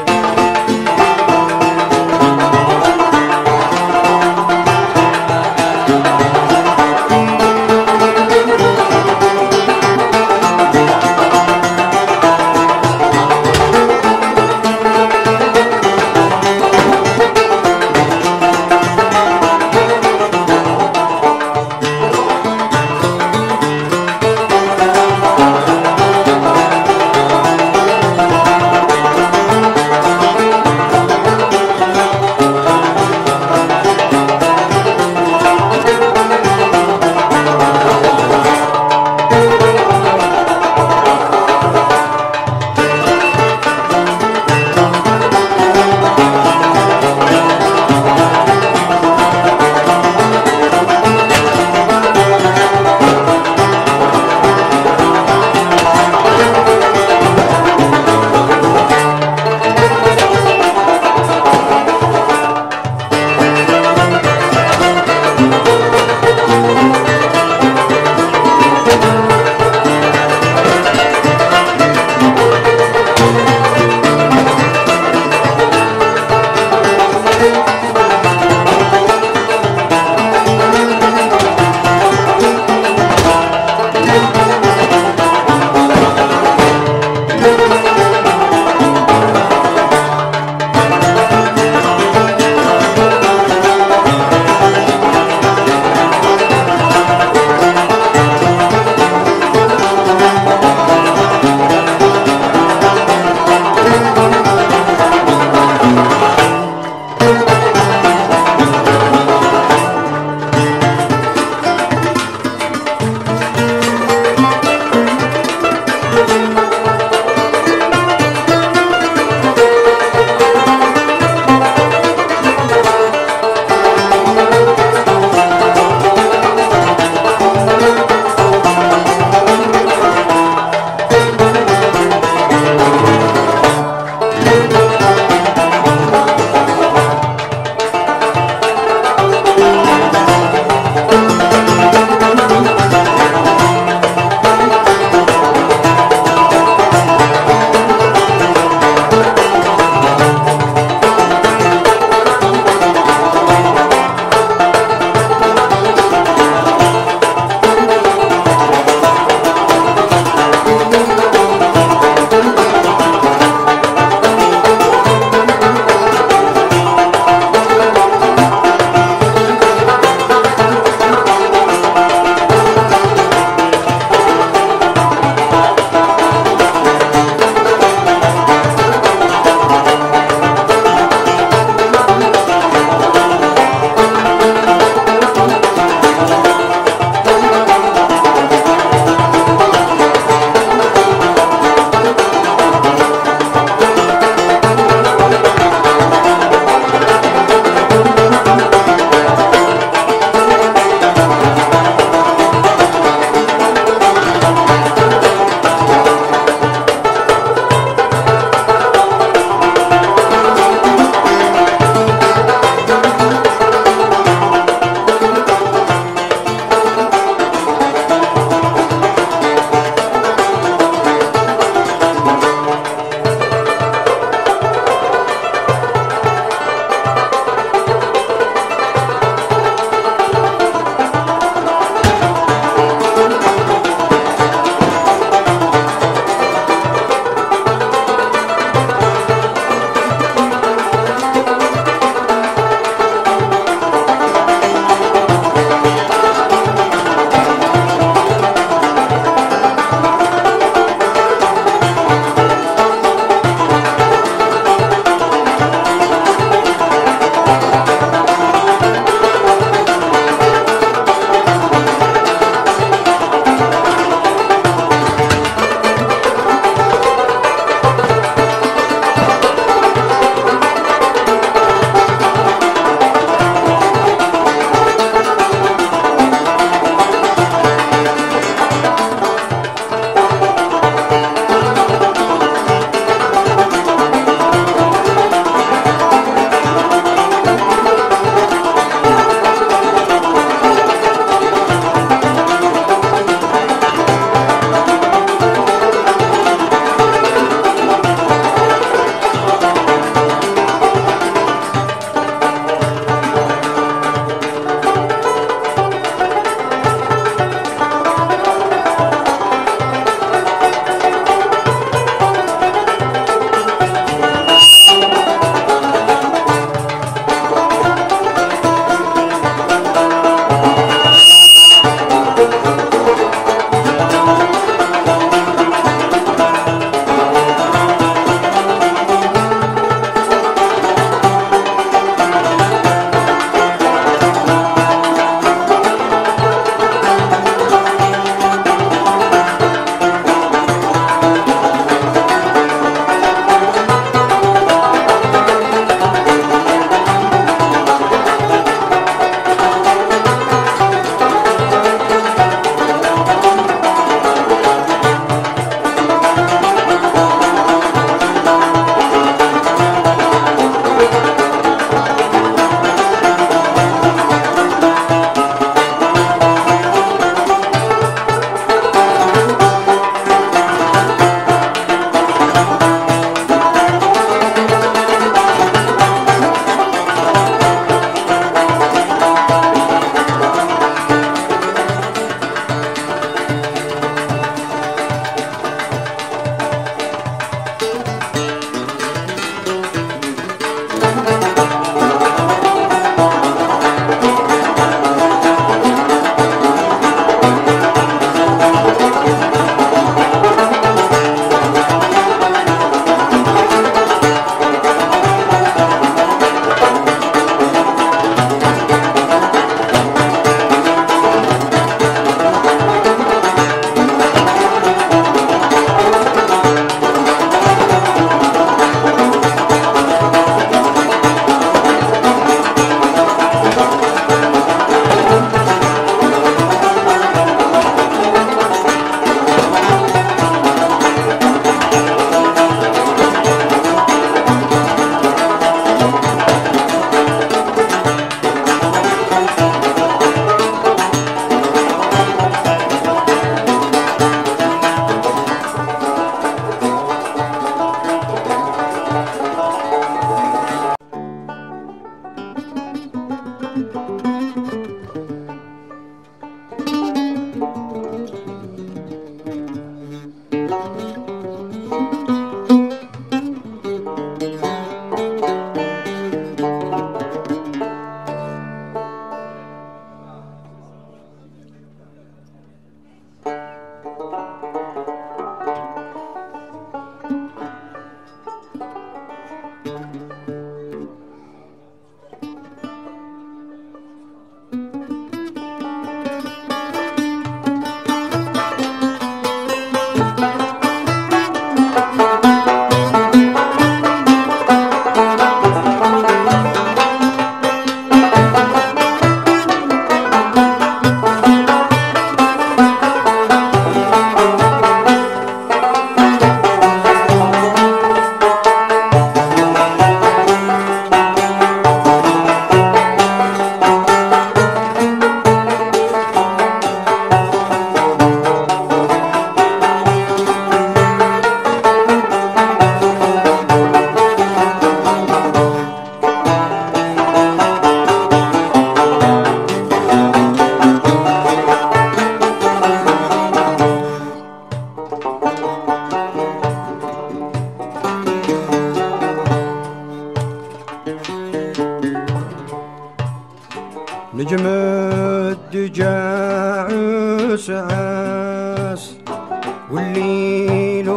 نجم الدجا عس عس والليل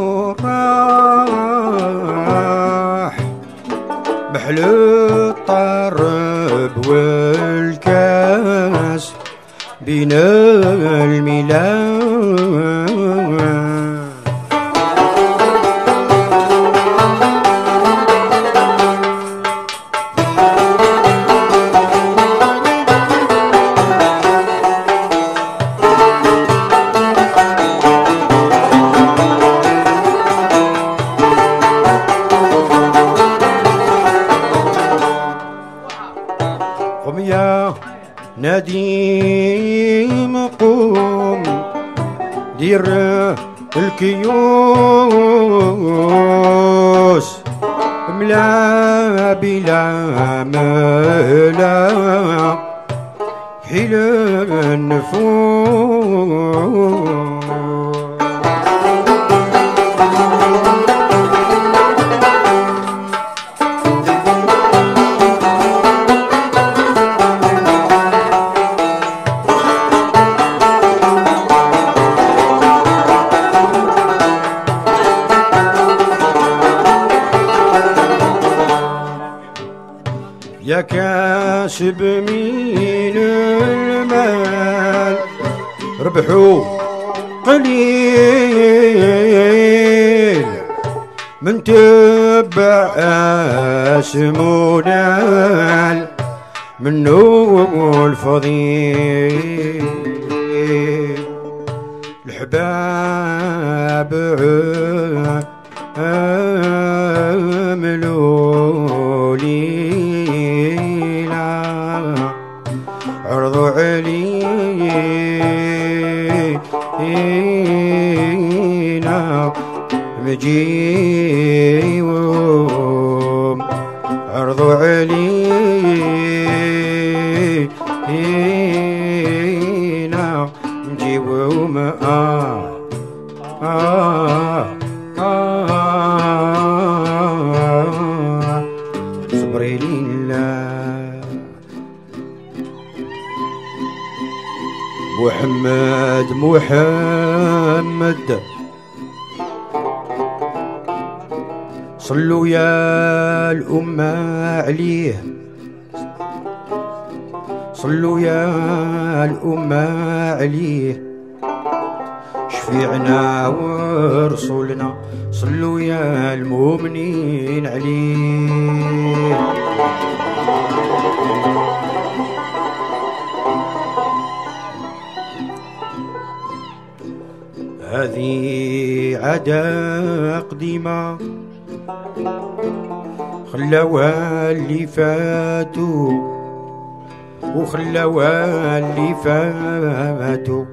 راح بحلو الطرب والكاس بين الميلاد. قم يا نديم قوم دير الكيوس ملا بلا ملا حيل النفوس. يا كاسب من المال ربحوا قليل من تبع اسمونال منو الفضيل. الحباب عملوا لي عرضوا علينا مجيوم عرضوا علينا مجيوم. آه آه آه صبري لله محمد محمد صلوا يا الأمة عليه صلوا يا الأمة عليه شفيعنا ورسولنا صلوا يا المؤمنين عليه. هذه عادة قديمة خلوها اللي فاتوا وخلوها اللي فاتوا.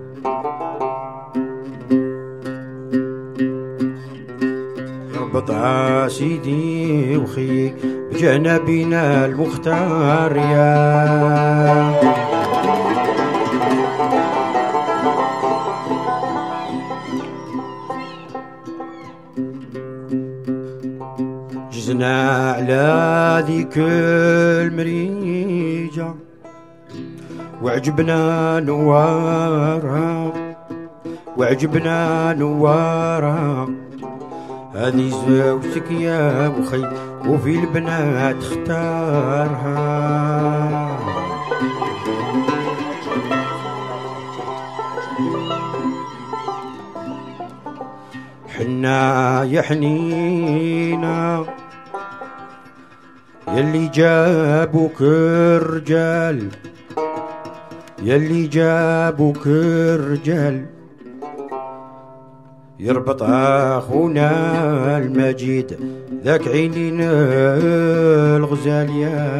ربطها سيدي وخيك بجنبنا المختار يا جزنا على ذيك المريجة وعجبنا نوارها وعجبنا نوارها. هذه زوجتك يا بخي وفي البنات اختارها. حنا يا حنينا يلي جابوك الرجال يلي جابوك الرجال يربط اخونا المجيد ذاك عينينا الغزالية.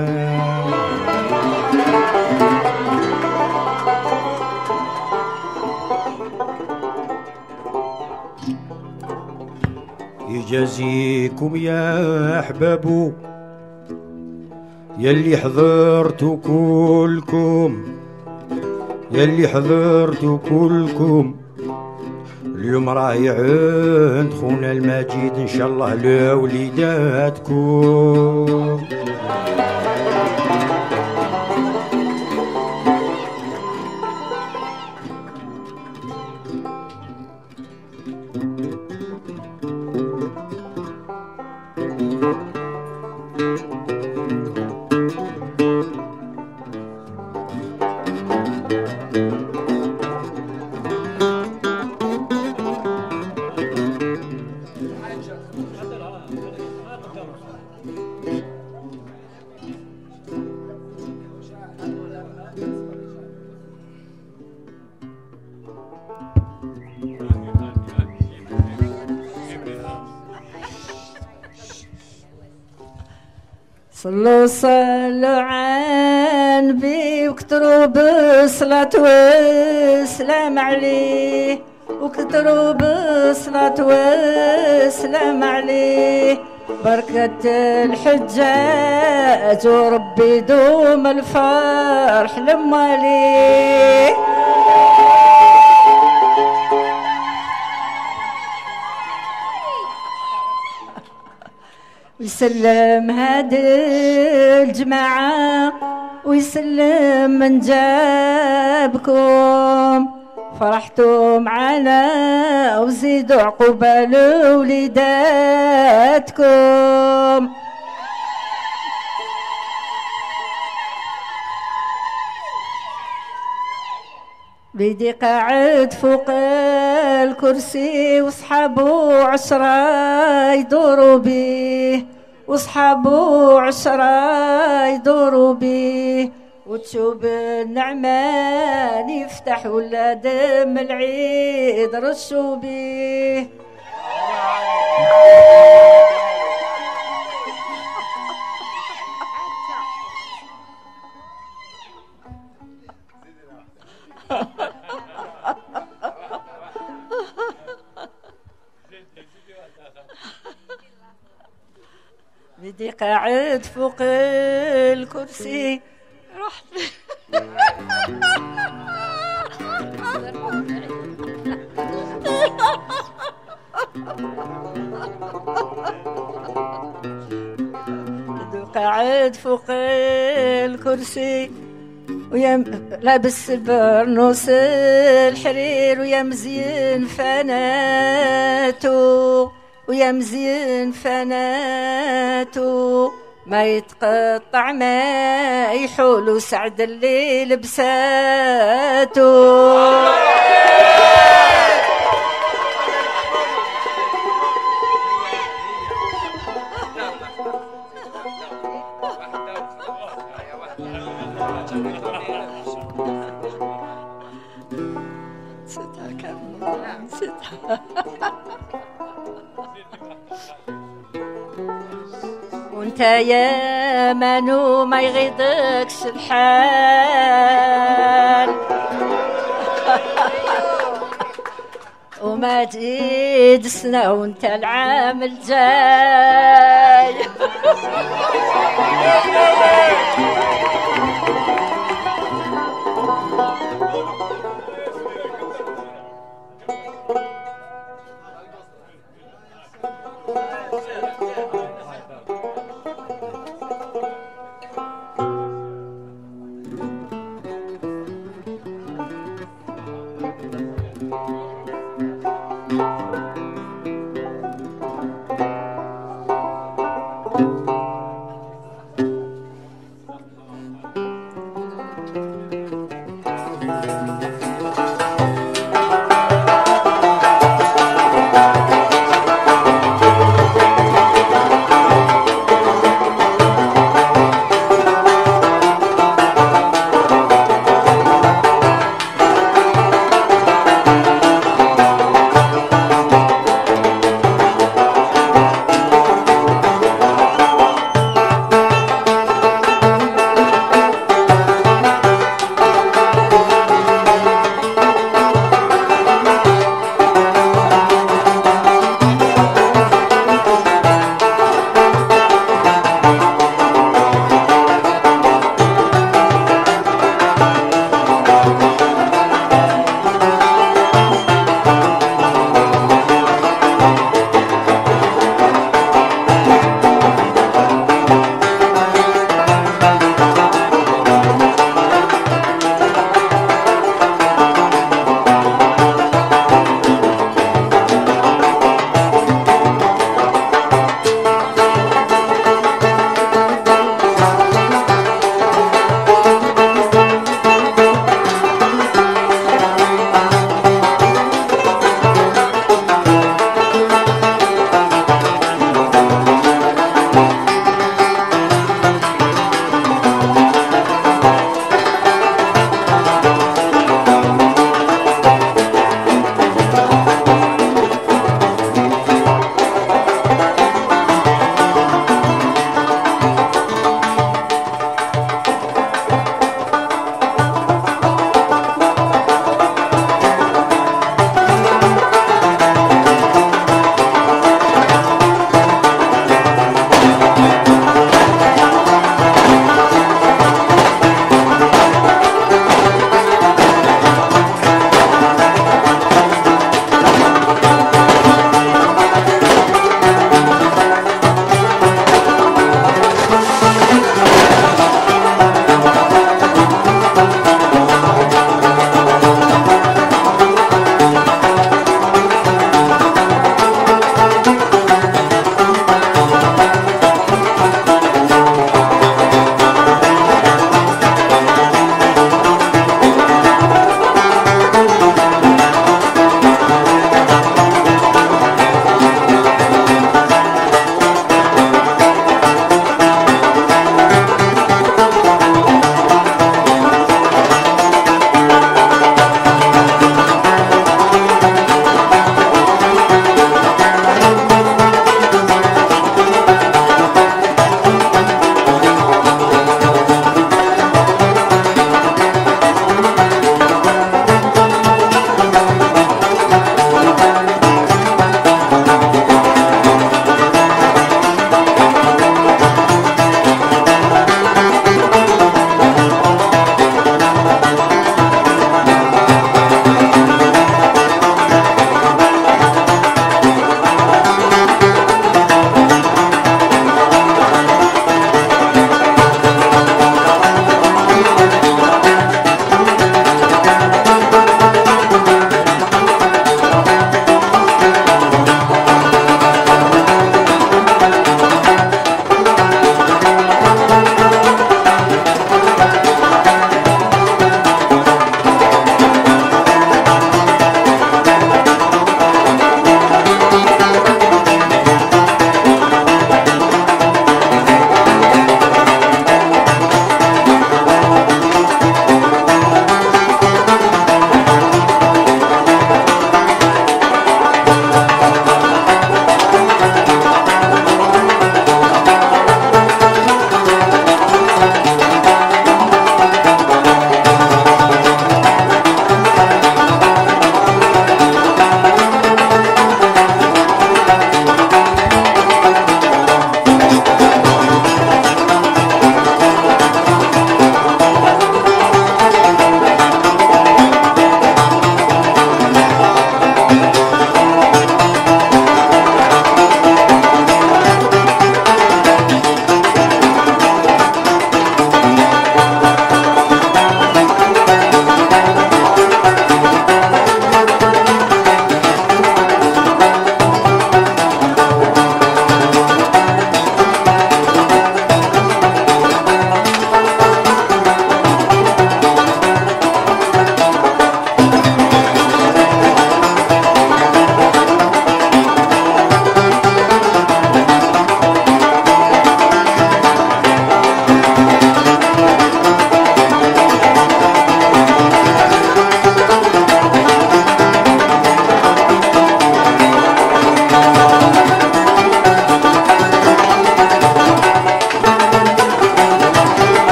يجازيكم يا احبابو يلي حضرتوا كلكم يلي حضرتوا كلكم. اليوم راهي عند خونا المجيد ان شاء الله لوليداتكم. صلوا صلوا عن نبي وكتروا بالصلاة والسلام عليه، وكتروا بالصلاة والسلام عليه. بركة الحجاج وربي يدوم الفرح لماليه. ويسلم هذه الجماعة ويسلم من جابكم، فرحتوا معنا وزيدوا عقوبة لوليداتكم. بيدي قاعد فوق الكرسي وصحابو عشرة يدوروا بيه، وصحابو عشرة يدوروا بيه. وتشوف النعمان يفتح ولا دم العيد رشوا بيه. بدي قاعد فوق الكرسي رحت بدي قاعد فوق الكرسي ويا لابس البرنوس الحرير ويا مزين فناتو، ويا مزين فناتو ما يتقطع ما يحول وسعد اللي لبساتو. وانت يا منو ما يغيضكش الحال وما تزيد السنة وانت العام الجاي.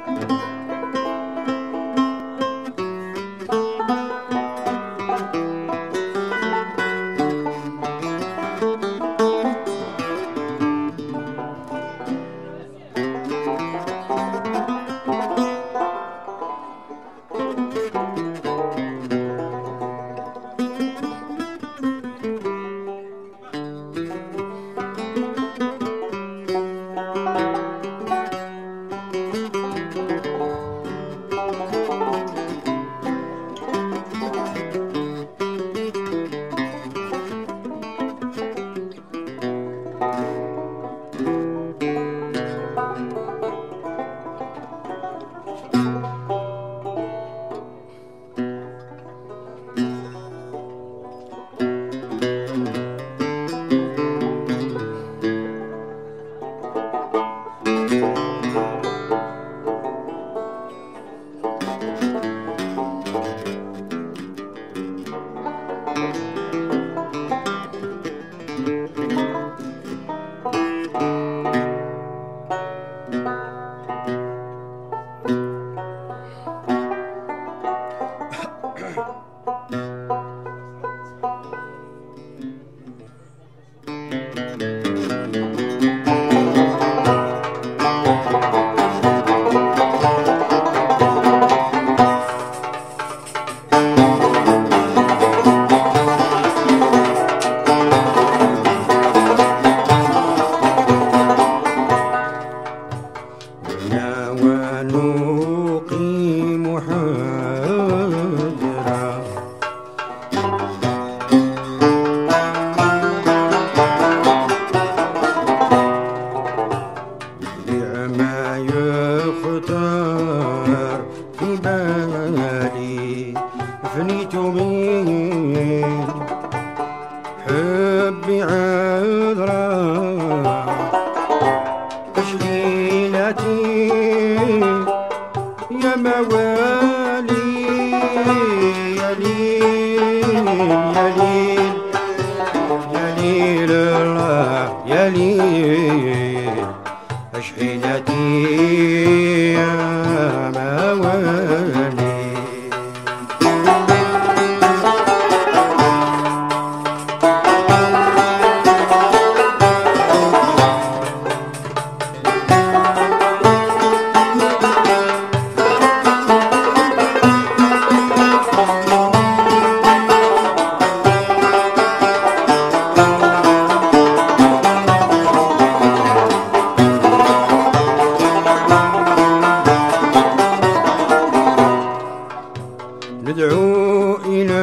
ندعو إلى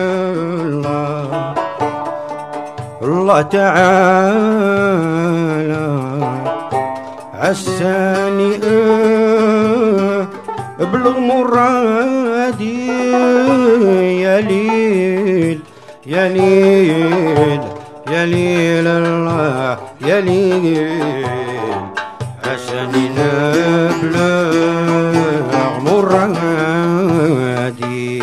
الله الله تعالى عساني ابلغ مرادي يا ليل يا ليل يا ليل الله يا ليل عساني نبلغ مرادي.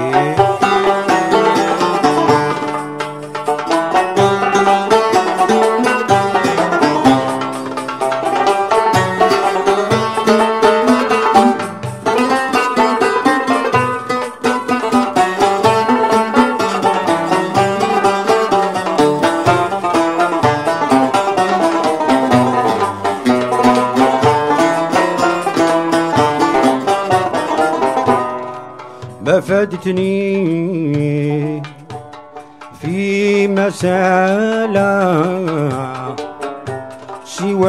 ما فادتني في مسألة سوى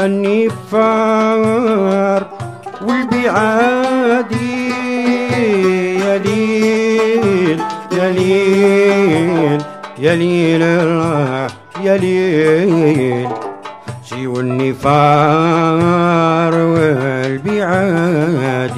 النفار والبعاد يا ليل يا ليل يا ليل الله يا ليل سوى النفار والبعاد.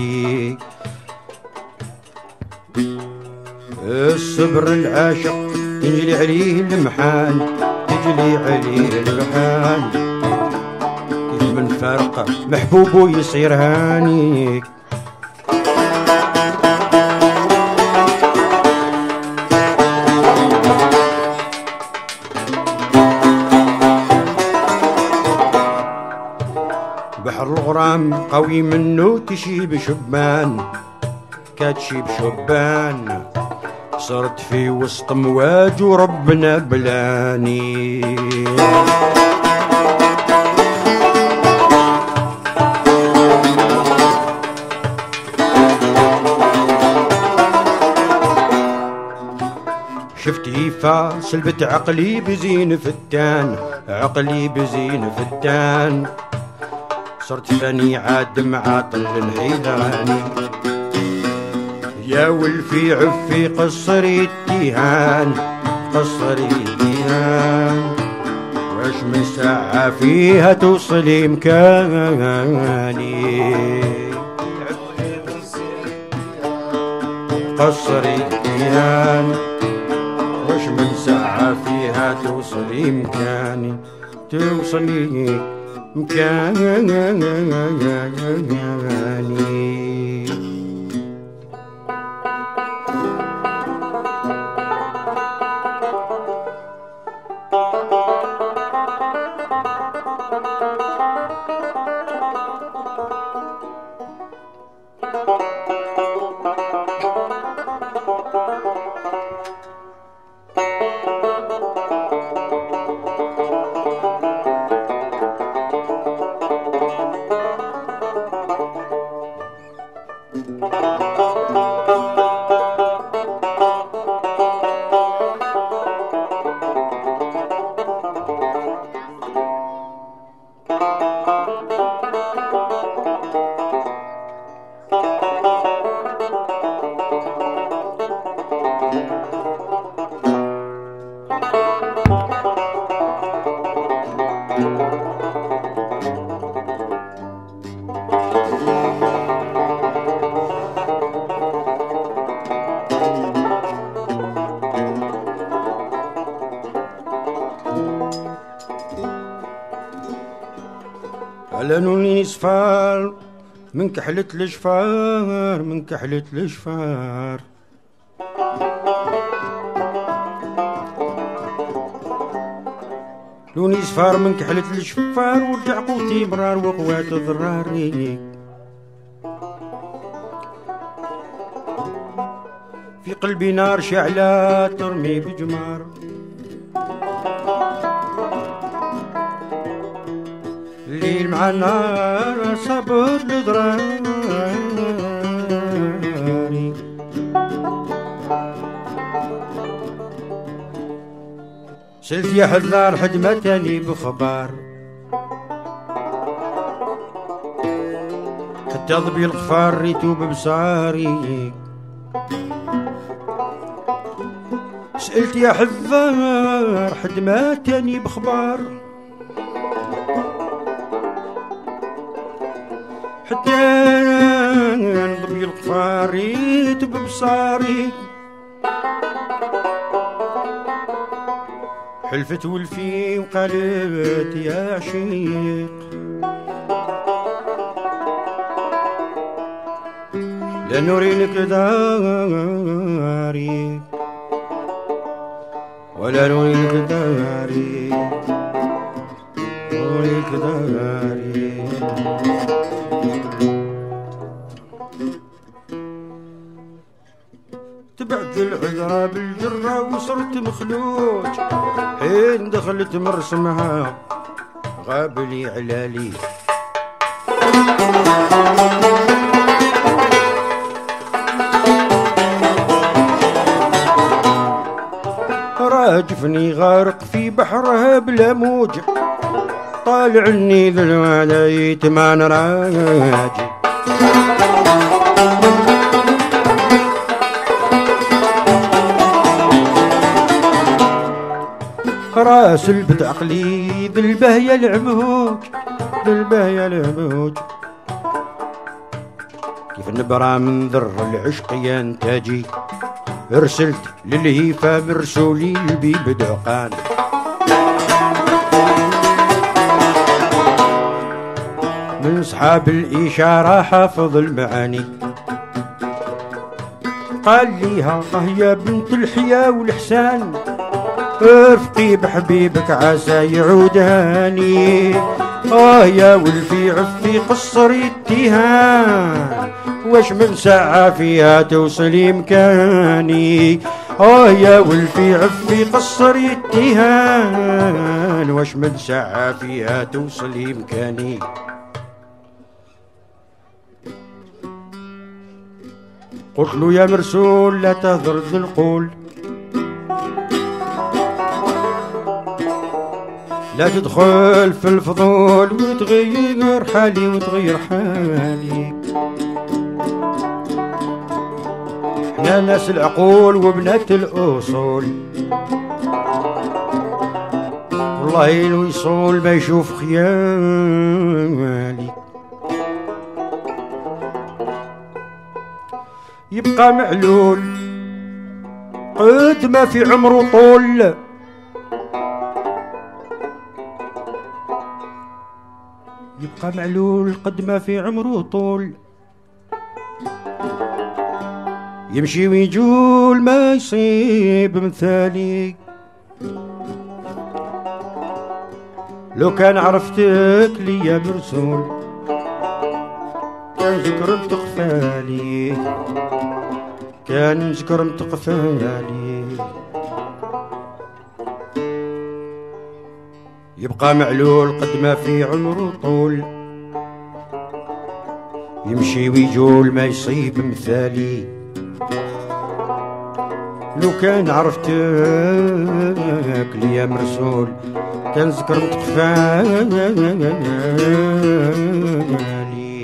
الصبر العاشق تجلي عليه المحان تجلي عليه المحان كيف من فرق محبوبه يصير هانيك. بحر الغرام قوي منه تشيب شبان، كاتشيب شبان. صرت في وسط مواج وربنا بلاني. شفت هيفا سلبت عقلي بزين فتان، عقلي بزين فتان. صرت فاني عاد معاطل الحيدراني. يا ولفي عفي قصري التيهان، قصري التيهان. واش من ساعة فيها توصلي مكاني. قصري التيهان، واش من ساعة فيها توصلي مكاني، توصلي مكاني. على نوني صفار من كحلة الجفار، من كحلة الجفار. لوني صفار من كحلة الجفار، ورجع قوتي مرار وقوات ضراري. في قلبي نار شعلة ترمي بجمار. الليل مع النار صبر لضراري. سلت يا حذار حدمتني بخبار، حتى ضبي الغفار ريتو ببصاري. سألت يا حذار حدمتني بخبار، حتى نضبي الغفار ريتو ببصاري. حلفت ولفي وقالت يا عشيق، لا نورينك داري ولا نورينك داري، نورينك داري. تبعت العذرة بالجرة وصرت مخلوج، حين دخلت مرسمها غاب لي علالي. راجفني غارق في بحرها بلا موج، طالعني ذلواليت ما نراجي. راس البد عقلي بالبهية العموج، بالبهية العموج. كيف نبرى من ذر العشق ينتاجي، ارسلت للهيفا برسولي البيب دعقان. من صحاب الإشارة حافظ المعاني، قال ليها يا بنت الحيا والحسان، ارفقي بحبيبك عسى يعود هاني، آه يا ولفي عفي قصري التيهان، واش من ساعة فيها توصلي مكاني. آه يا ولفي عفي قصري التيهان، واش من ساعة فيها توصلي مكاني. قلت له يا مرسول لا تهضر القول، لا تدخل في الفضول وتغير حالي وتغير حالي. احنا ناس العقول وبنات الاصول، والله لو يصول ما يشوف خيالي. يبقى معلول قد ما في عمره طول، يبقى معلول قد ما في عمره طول. يمشي ويجول ما يصيب مثالي. لو كان عرفتك لي يا مرسول كان ذكر تقفالي، كان ذكر تقفالي. يبقى معلول قد ما في عمره طول، يمشي ويجول ما يصيب مثالي. لو كان عرفتك لي يا مرسول كان ذكر متقفالي.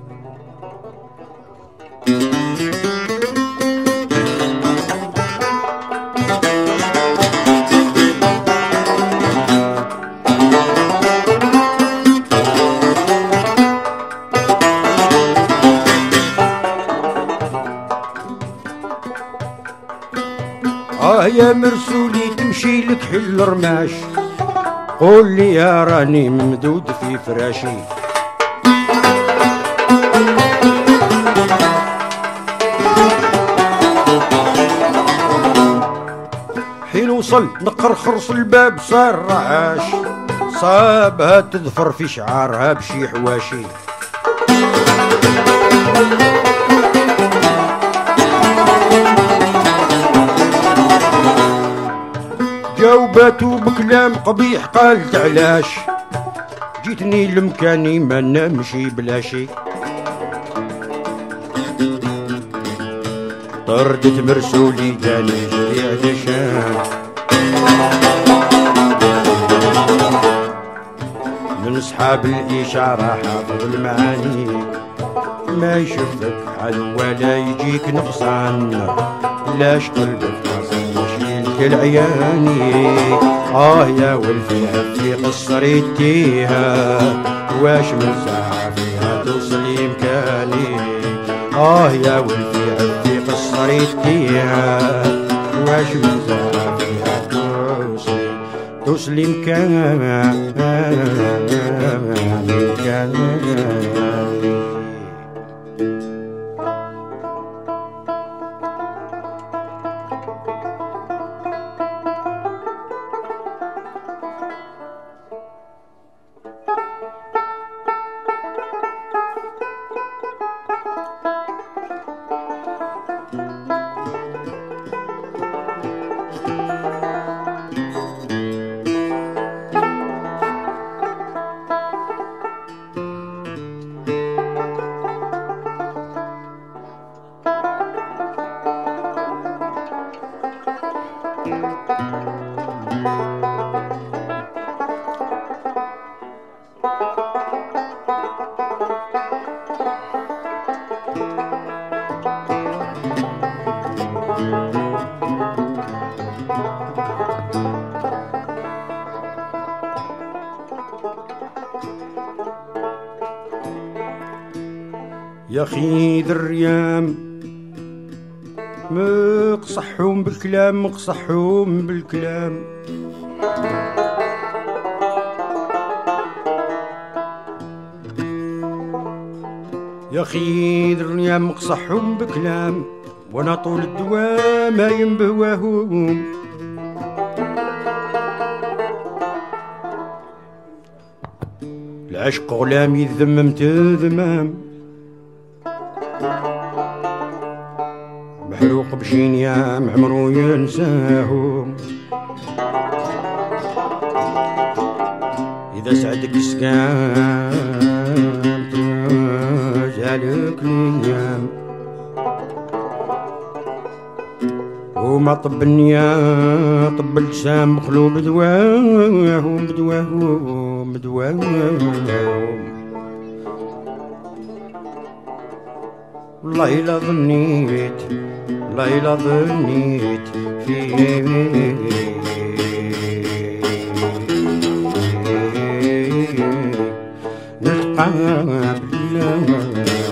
آه يا مرسولي تمشي لك حل رماش، قول لي يا راني ممدود في فراشي. حين وصل نقر خرص الباب صار رعاش، صابها تظفر في شعارها بشي حواشي. جاوباتو بكلام قبيح قالت علاش جيتني لمكاني ما نمشي بلاشي. طردت مرسولي جاني جري علشان من صحاب الإشارة حافظ المعاني. ما يشوفك حل ولا يجيك نقصان، لاش قلبك العياني. آه يا ولفي في قصري التيها، واش من ساعة فيها توصلي مكاني. آه يا ولفي في قصري التيها، واش من ساعة فيها توصلي توصلي مكاني. يا خي الريام مقصحهم بالكلام مقصحهم بالكلام. يا خي الريام مقصحهم بكلام، وانا طول الدواء ما ينبهواهم. العشق غلامي ذمم تذمم محروق بشينيا معمرو ينساهم إذا سعدك سكام تجعلك الأيام وما طب النيا طب الجسام مخلوب بدواهم بدواهم بدواهم والله إلا ظنيت والله إلا ظنيت فيه نلقى بالله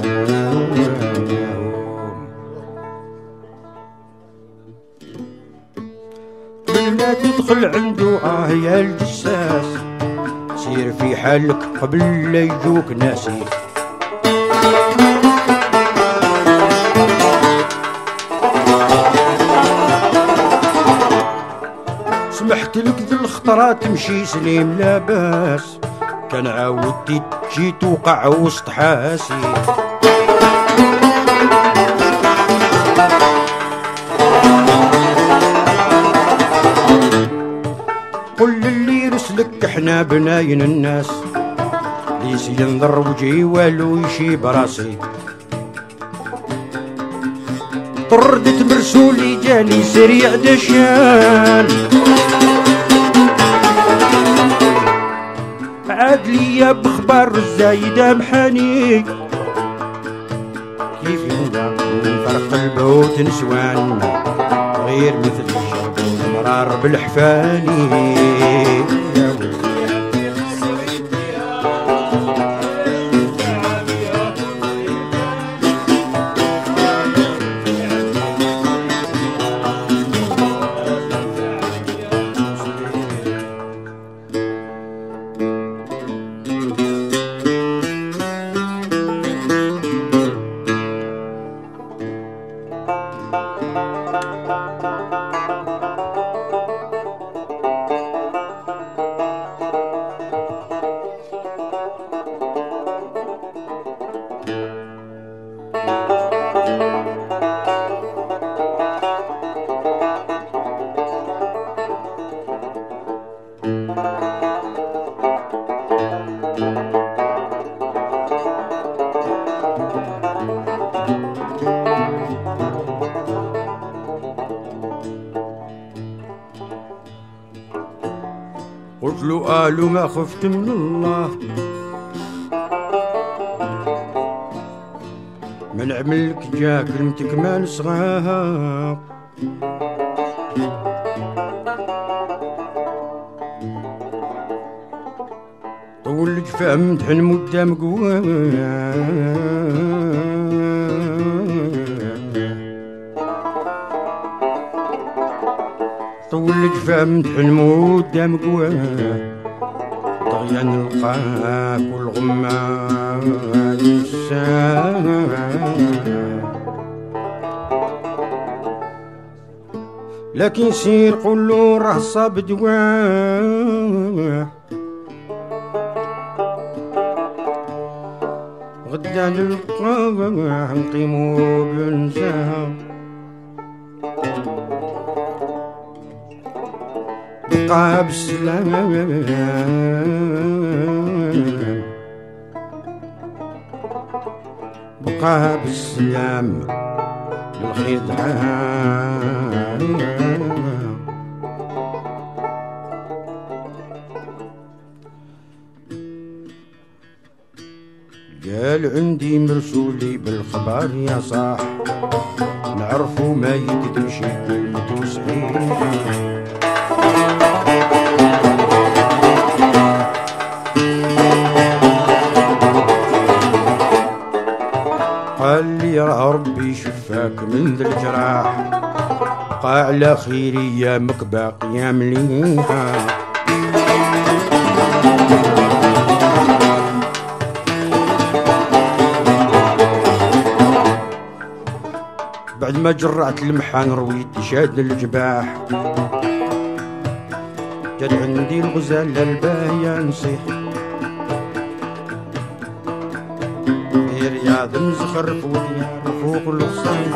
لا تدخل عنده آه يا الجساس سير في حالك قبل لا يجوك ناسي سمحت لك ذي الخطرات تمشي سليم لا باس كان عاودتي تجي توقع وسط حاسي قل للي رسلك احنا بناين الناس ليس ينظر وجهي والو يشي براسي طردت مرسولي جاني سريع دشان عاد ليا بخبار الزايدة محاني كيف ينضع من فرق البوت نسوان غير مثل الشرب والمرار بالحفاني قلت له قالوا ما خفت من الله ما نعملك جا كلمتك ما نصغاها طول الجفا مدحن مدة مقواه طول الجفا مدحن مدة مقواه طغيا نلقاك والغماد نساه لكن سير قولو راه صاب دواه غدا نلقاه نقيمو بنساه بقى بالسلام بقى بالسلام بالخير دعاه قال عندي مرسولي بالخبر يا صاح نعرفو ما يكذبش كلمتو صحيح قال لي راه ربي شفاك من ذا الجراح بقى على خير ايامك باقيه مليحه بعد ما جرعت المحان رويت شاد الجباح جات عندي الغزالة الباهية نصيح في رياض مزخرف وديار فوق الغصان.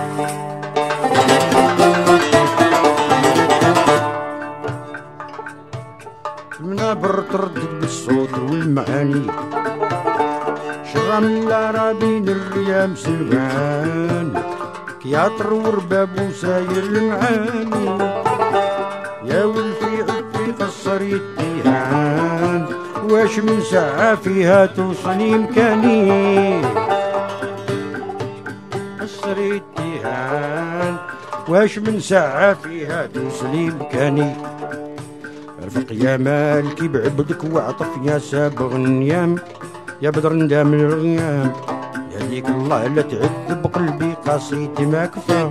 المنابر تردد بالصوت والمعاني، شرع من العرابين الريام سلوان، كياطر ورباب وساير المعاني. يا ولفي عفي قصر التيهان، واش من ساعة فيها توصلي مكاني. قصر التيهان واش من ساعة فيها توصلي مكاني. رفق يا مالكي بعبدك وعطف يا سابغ النيام، يا بدر ندام الغيام يهديك الله لا تعذب قلبي قصيدي ما كفى.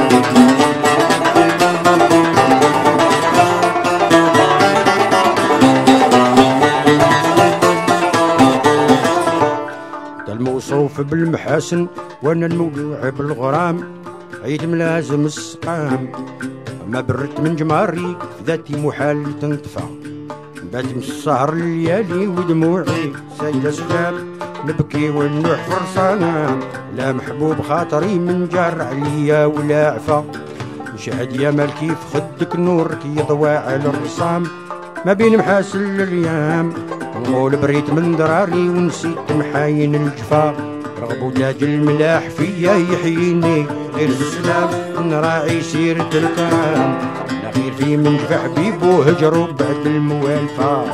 الموصوف بالمحاسن وانا المولوع بالغرام، عيد ملازم السقام ما برت من جماري ذاتي محال تنطفى. بات من السهر الليالي ودموعي سايله سلام، نبكي ونوح فرصانا لا محبوب خاطري من جار عليا ولا عفا. نشهد يا مالكي في خدك نورك يضوى على الرصام، ما بين محاسن الريام نقول بريت من دراري ونسيت محاين الجفا. رغبوا تاج الملاح فيا يحييني غير السلام، نراعي سيرة الكرام لا غير في من جفا حبيب وهجروا بعد الموالفة.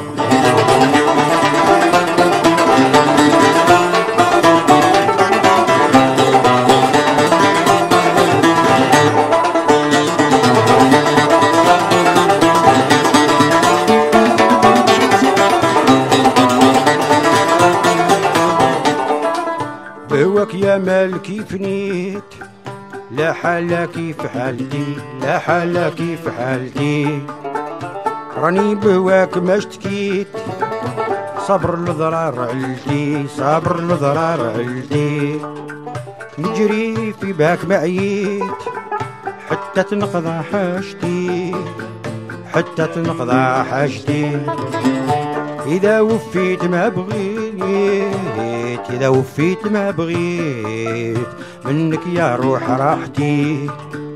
بهواك يا مالكي فنيت لا حالة كيف حالتي، لا حالة كيف حالتي. راني بهواك ما اشتكيت، صبر الضرار علتي، صبر الضرار علتي. نجري في باك معيت حتى تنقضى حاجتي، حتى تنقضى حاجتي. إذا وفيت ما بغيت، إذا وفيت ما بغيت منك يا روح راحتي.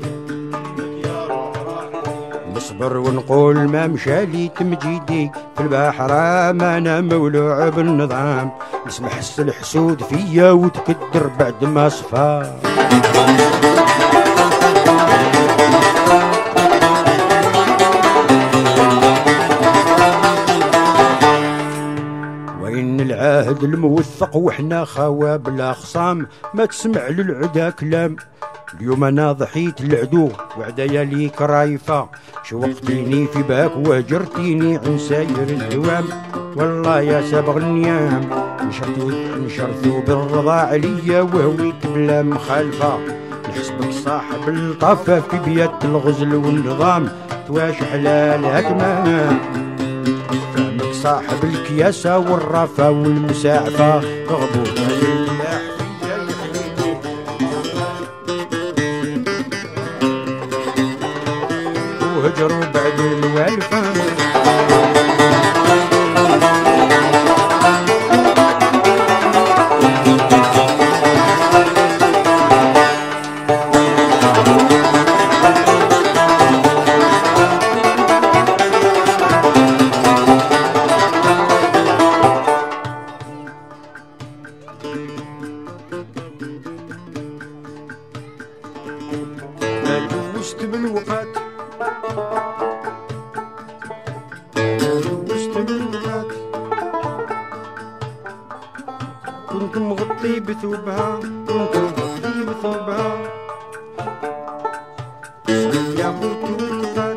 نصبر ونقول ما مشالي تمجيدي في البحر، ما أنا مولوع بالنظام. نسمح الحسود فيا وتكدر بعد ما صفا. وين العهد الموثق وحنا خوا بلا خصام، ما تسمع للعدا كلام. اليوم انا ضحيت العدو وعدايا ليك رايفه، شوقتيني في باك وهجرتيني عن ساير الدوام. والله يا سابغ النيام نشرتو نشرتو بالرضا عليا وهويت بلا مخالفه. نحسبك صاحب الطافه في بيات الغزل والنظام، تواش حلال هكمام فهمك صاحب الكياسه والرافه والمساعفه. رغبوا الملاح وهجروا بعد الوالفه. دوست بالوقت دوست بالوقت، كنت مغطي بثوبها، كنت مغطي بثوبها. يا بوت وقفات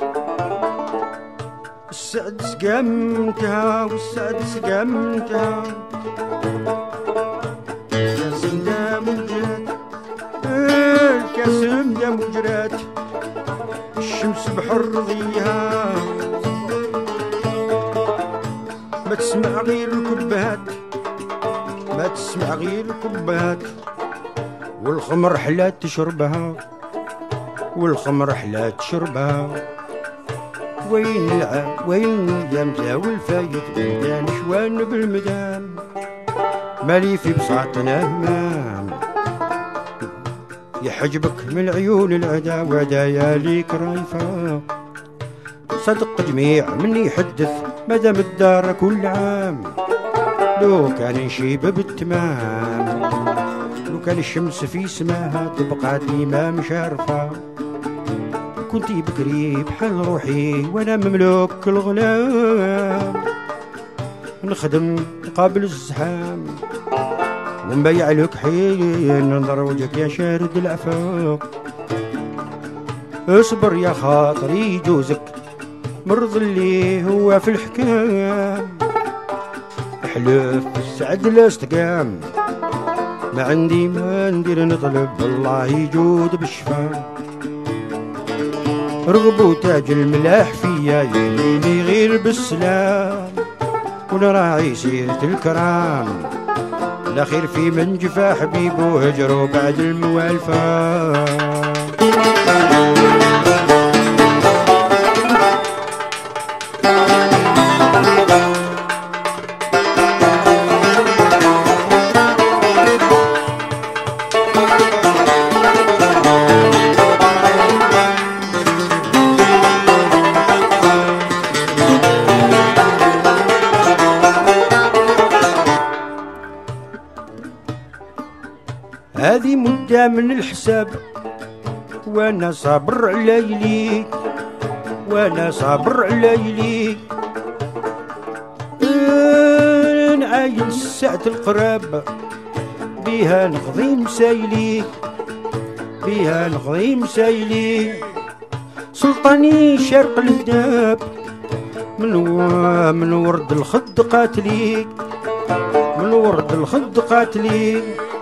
السعد سقمتها والسعد سقمتها. الكاسم دام وجرات، الكاسم دام وجرات. الشمس بحر ضيها ما تسمع غير الكبات، ما تسمع غير الكبات. والخمر حلا تشربها، والخمر حلا تشربها. وين الع وين الجامزة والفايت بلدان شوان بالمدام. مالي في بساطنا همام يحجبك من عيون العدا ودايا ليك رايفة صدق جميع من يحدث مدام الدار كل عام لو كان نشيب بالتمام لو كان الشمس في سماها تبقى ديما مشارفة كنتي بكري بحال روحي وانا مملوك الغلام نخدم قابل الزحام ونبيع لك حين ننظر وجهك يا شارد الافاق اصبر يا خاطري جوزك مرض اللي هو في الحكام احلف السعد لا استقام ما عندي ما ندير نطلب الله يجود بالشفاء رغبوا تاج الملاح فيا يليني غير بالسلام ونراعي سيرة الكرام لا خير في من جفا حبيبه هجروا بعد الموالفة هذه مدة من الحساب وانا صابر عليلي وانا صابر عليلي نعاين ساعة القراب بيها نقضي مسايلي بيها نقضي مسايلي سلطاني شرق الهداب من من ورد الخد قاتلي من ورد الخد قاتلي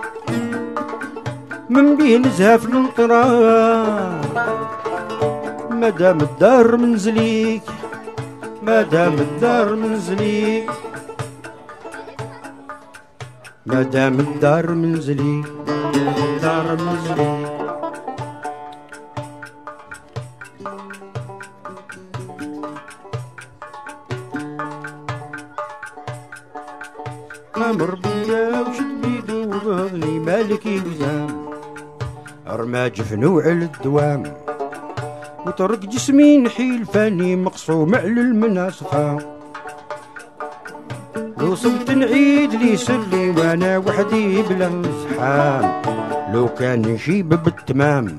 من بيه نزهف للقرار مادام الدار منزليك مادام الدار منزليك مادام الدار منزليك الدار منزليك امر بيا وشد بيدو وبهضني مالك يلزام رمى جفنو على الدوام وطرق جسمي نحيل فاني مقصوم على المناصفة لو صوت نعيد لي سري وانا وحدي بلا زحام لو كان نشيب بالتمام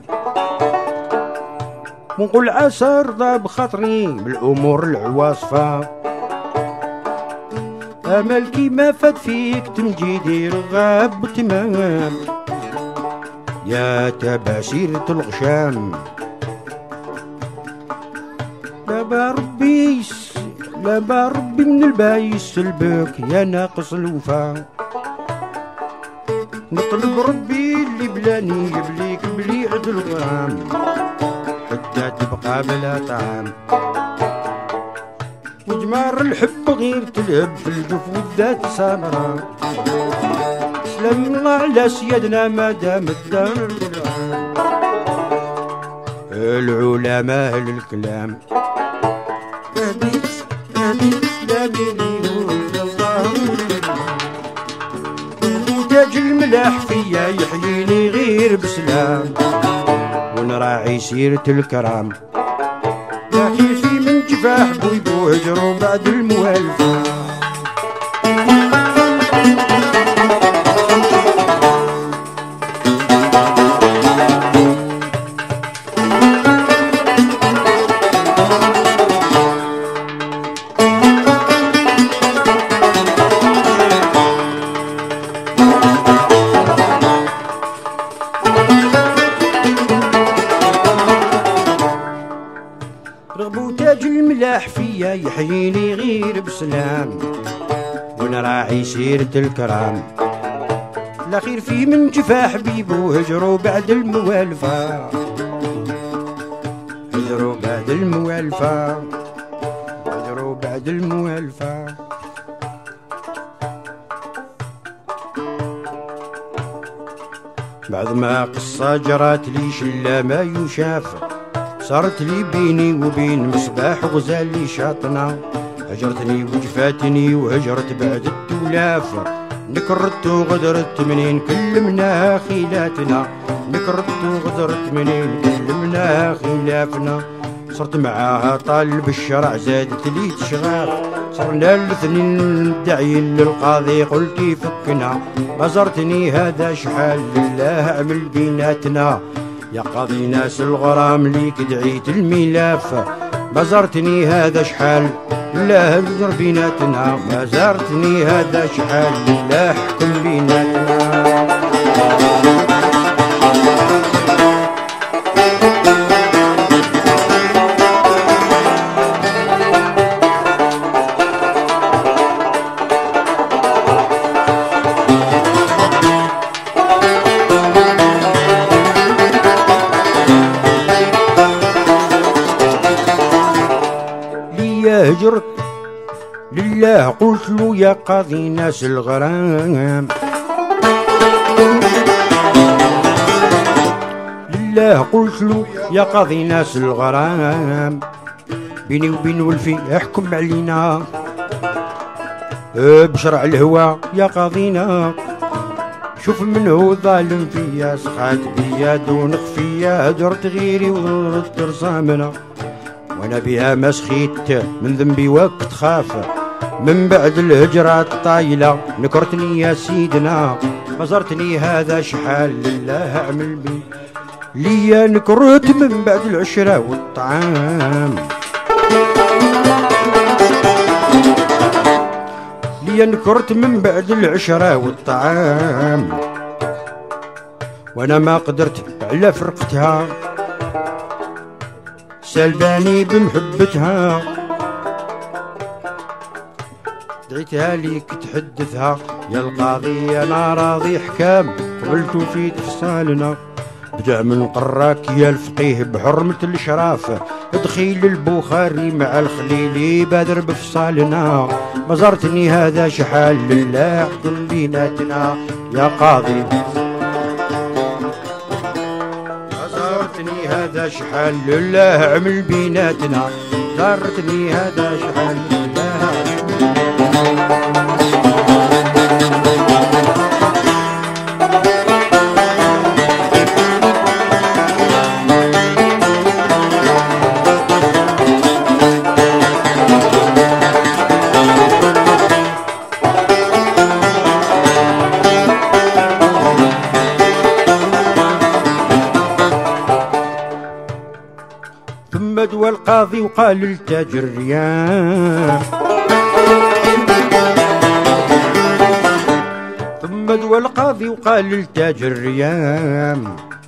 ونقول عسى رضا بخاطري بالامور العواصفة امل كيما فات فيك تمجيدي رغاب بالتمام يا تباشيرة الغشام لابا ربي لابا ربي من البايس سلبك يا ناقص الوفا نطلب ربي اللي بلاني يبليك بلي عد الغرام حتى تبقى بلا طعام وجمار الحب غير تلهب في الجوف والذات سامرة سلام الله على سيادنا ما دام الدار العلماء للكلام تاج الملاح فيا يحييني غير بسلام ونراعي سيرة الكرام لكن في من جفاح بويبو هجروا بعد الموالفة رغبوا تاج الملاح فيا يحييني غير بسلام ونراعي سيرة الكرام لا خير في من جفا حبيبو هجروا بعد الموالفة هجروا بعد الموالفة هجروا بعد الموالفة بعد ما قصة جرات لي شلا ما يشاف صارت لي بيني وبين مصباح غزال لي شاطنا هجرتني وجفاتني وهجرت بعد التولاف نكرت وغدرت منين كلمنا خيلاتنا، نكرت وغدرت منين كلمنا خلافنا. صرت معاها طالب الشرع زادت لي تشغاف، صرنا الاثنين مدعيين للقاضي قلت يفكنا. ما زرتني هذا شحال لله عمل بيناتنا، يا قاضي ناس الغرام ليك دعيت الملاف. ما زرتني هذا شحال لله زر بيناتنا، ما زرتني هذا شحال لله حكم بيناتنا. هجرت لله قلت له يا قاضي ناس الغرام، لله قلت له يا قاضي ناس الغرام. بيني وبين ولفي احكم علينا بشرع الهوى يا قاضينا. شوف من هو ظالم فيا سخات بيا دون خفيا، هدرت غيري وضرت رسامنا وانا بها ما سخيت من ذنبي وقت خاف. من بعد الهجرة الطايلة نكرتني يا سيدنا، ما زرتني هذا شحال لله اعمل بي ليا. نكرت من بعد العشرة والطعام، ليا نكرت من بعد العشرة والطعام. وانا ما قدرت على فرقتها سلباني بمحبتها، دعيتها ليك تحدثها يا القاضي انا راضي حكام. قبلت في تفصالنا بدا من قراك يا الفقيه بحرمة الشرافة، دخيل البخاري مع الخليلي بادر بفصالنا. ما زرتني هذا شحال لله حكم بيناتنا يا قاضي، زارتني هذا شحال لله عمل بيناتنا، زارتني هذا شحال لله. ثم دوا القاضي وقال التاجر ريان، ثم دوا القاضي وقال التاجر ريان.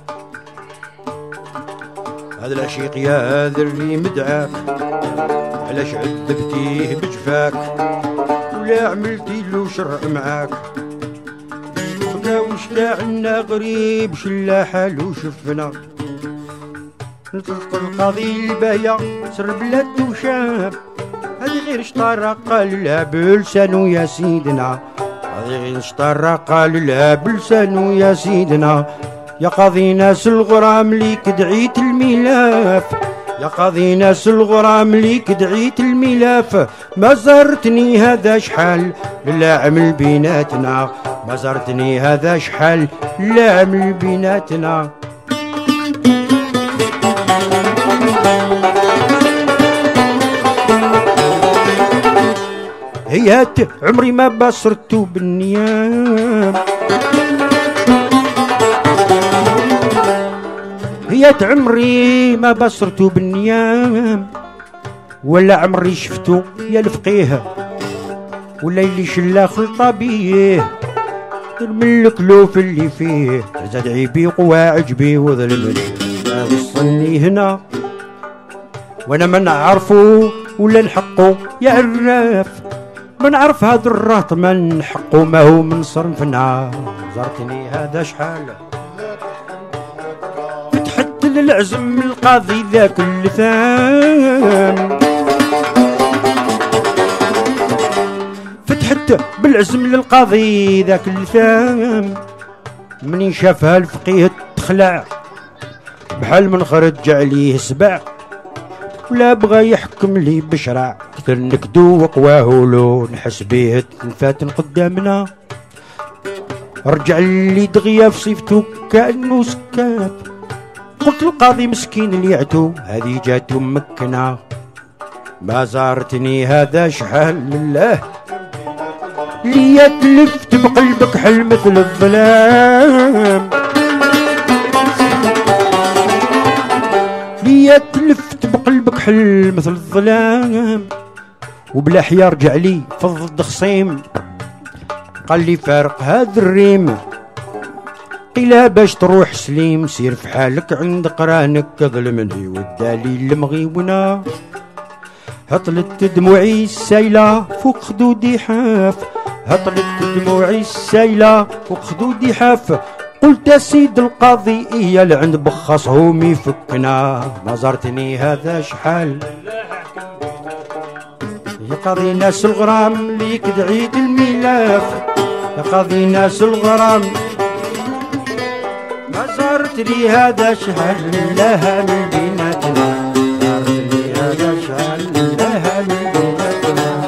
هذا العشيق يا هذا اللي مدعاك، علاش عذبتيه بجفاك ولا عملتي له شرع معاك؟ بقى وشتا عنا غريب شلا حالو شفنا، نطلق القاضي الباية سر بلاد وشاب. هذه غير شطارة قال لها بلسانو يا سيدنا، هذه غير شطارة قال لها بلسانو يا سيدنا. يا قاضي ناس الغرام ليك دعيت الملاف، يا قاضي ناس الغرام ليك دعيت الملاف. ما زرتني هذا شحال لا عمل بيناتنا، ما زرتني هذا شحال لا عمل بيناتنا. هيات عمري ما بصرتو بالنيام، هيات عمري ما بصرتو بالنيام، ولا عمري شفتو يا الفقيه ولا اللي شلا خلطة بيه. من الكلوف اللي فيه زاد عيبي قوى عجبي وظلمني وصلني هنا، وانا ما نعرفو ولا نحقو يا عراف. ما نعرف هاد الرهط ما نحقو ما هو من صرفنا. زرتني هذا شحال فتحت للعزم القاضي ذاك اللثام، فتحت بالعزم للقاضي ذاك اللثام. منين شافها الفقيه تخلع بحال من خرج عليه سبع، ولا بغى يحكم لي بشرع كثر نكدو وقواه لو نحس بيه تنفاتن قدامنا. رجع لي دغيا في صيفتو كأنو سكات. قلت القاضي مسكين اللي عتو هذه جاتو مكنة، ما زارتني هذا شحال لله ليا تلفت بقلبك حل مثل الظلام، ليا تلفت بقلبك حل مثل الظلام. وبلا حيا رجع لي فض خصيم قال لي فارق هذا الريم، قيلا باش تروح سليم سير في حالك عند قرانك ظلمني والدليل المغيونة. هطلت دموعي السايلة فوق خدودي حاف، هطلت دموعي السايلة فوق خدودي حاف. قلت يا سيد القاضي هي اللي عند بخاصهم يفكنا، ما زرتني هذا شحال يا قاضي ناس الغرام ليك دعيد الميلاف، يا قاضي ناس الغرام ما زرتني هذا شحال لها من بيناتنا، زرتني هذا شحال لها من بيناتنا.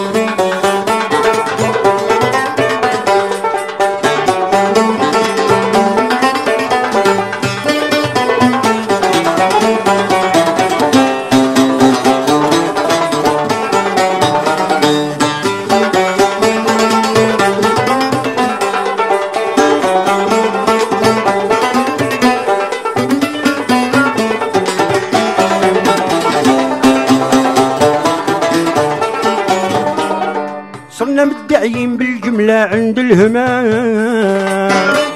صرنا مدعيين بالجملة عند الهمام،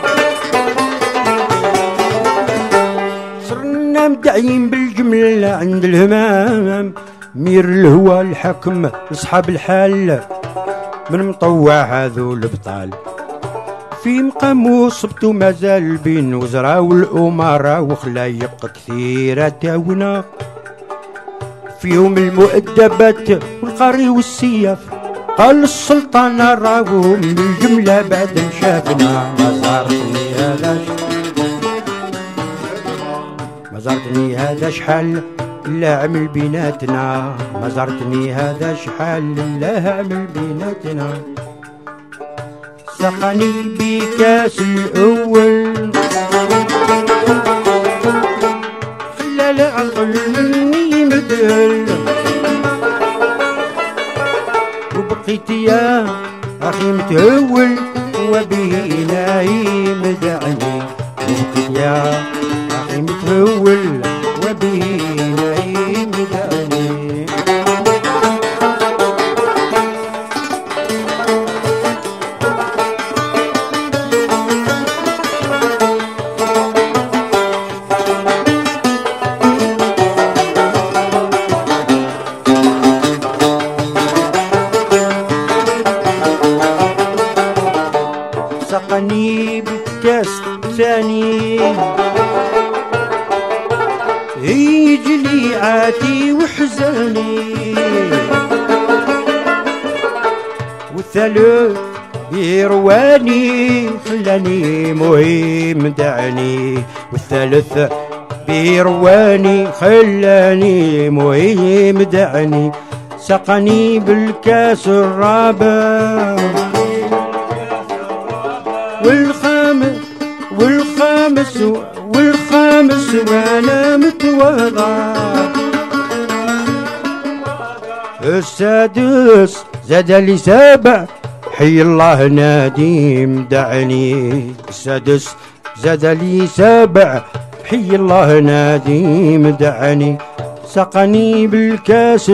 صرنا مدعيين بالجملة عند الهمام. مير الهوى الحكم لصحاب الحال من مطوع هذو الابطال، في مقامو صبتو مازال بين وزراء والأمراء وخلايق كثيرة تاونا، فيهم المؤدبات والقاري والسياف. قال السلطان راهم بالجملة بعد شافنا، ما زارتني هذا ما زارتني هذا شحال لا عمل بيناتنا، ما زارتني هذا شحال لا عمل بيناتنا. سقني بكاس الأول خلى العقل مني مدل، وبقيت يا أخي متهول وبه نايم دعني، وبقيت يا أخي متهول وبه نايم دعني. سقني بالكاس ثاني يجلي عاتي وحزاني، والثالث بيرواني خلاني مهم دعني، والثالث بيرواني خلاني مهم دعني. سقني بالكاس الرابع والخامس والخامس والخامس وانا متواضع، السادس زاد لي سابع حي الله ناديم دعني، السادس زاد لي سابع حي الله ناديم دعني. سقني بالكاس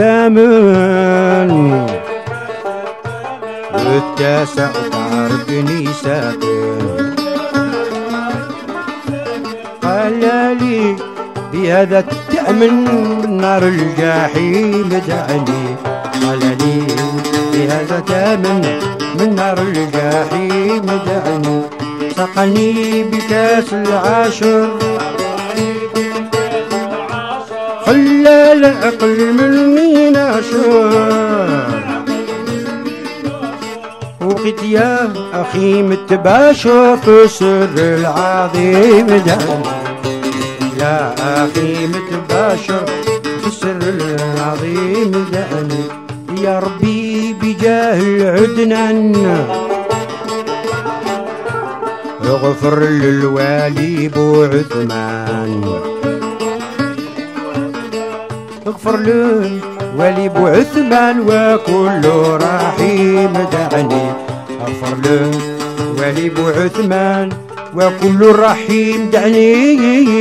الثامن والتاسع تعرفني ساكن، قال لي بهذا التأمن من نار الجحيم دعني، قال لي بهذا التأمن من نار الجحيم دعني. سقني بكاس العاشر خلى العقل مني ناشر، وقت يا أخي متباشر في السر العظيم دعني، يا أخي متباشر في السر العظيم دعني. يا ربي بجاه العدنان اغفر للوالي بو عثمان، اغفر للوالي بو عثمان وكل رحيم دعني، اغفر للوالي بو عثمان وكل رحيم دعني.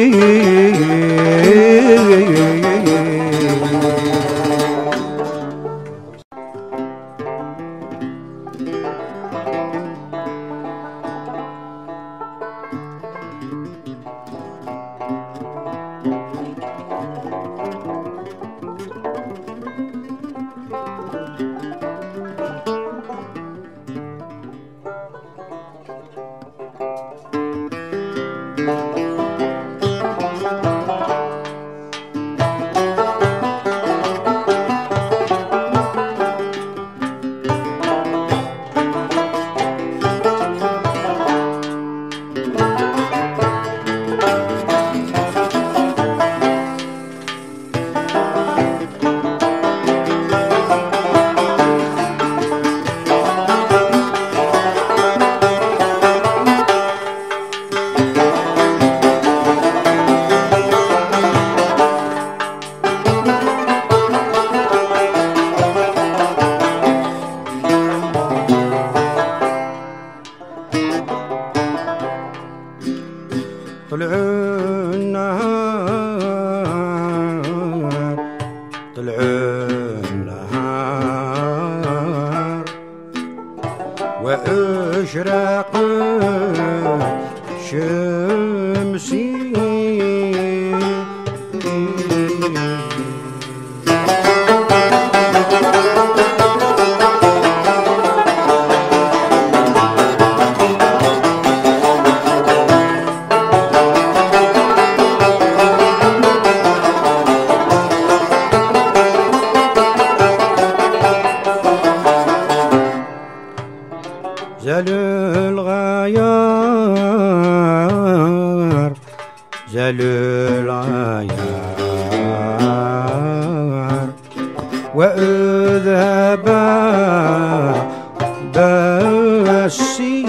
طلع النهار طلع النهار واشرق شمسي، زال الغيار زال الغيار وأذهب باسي،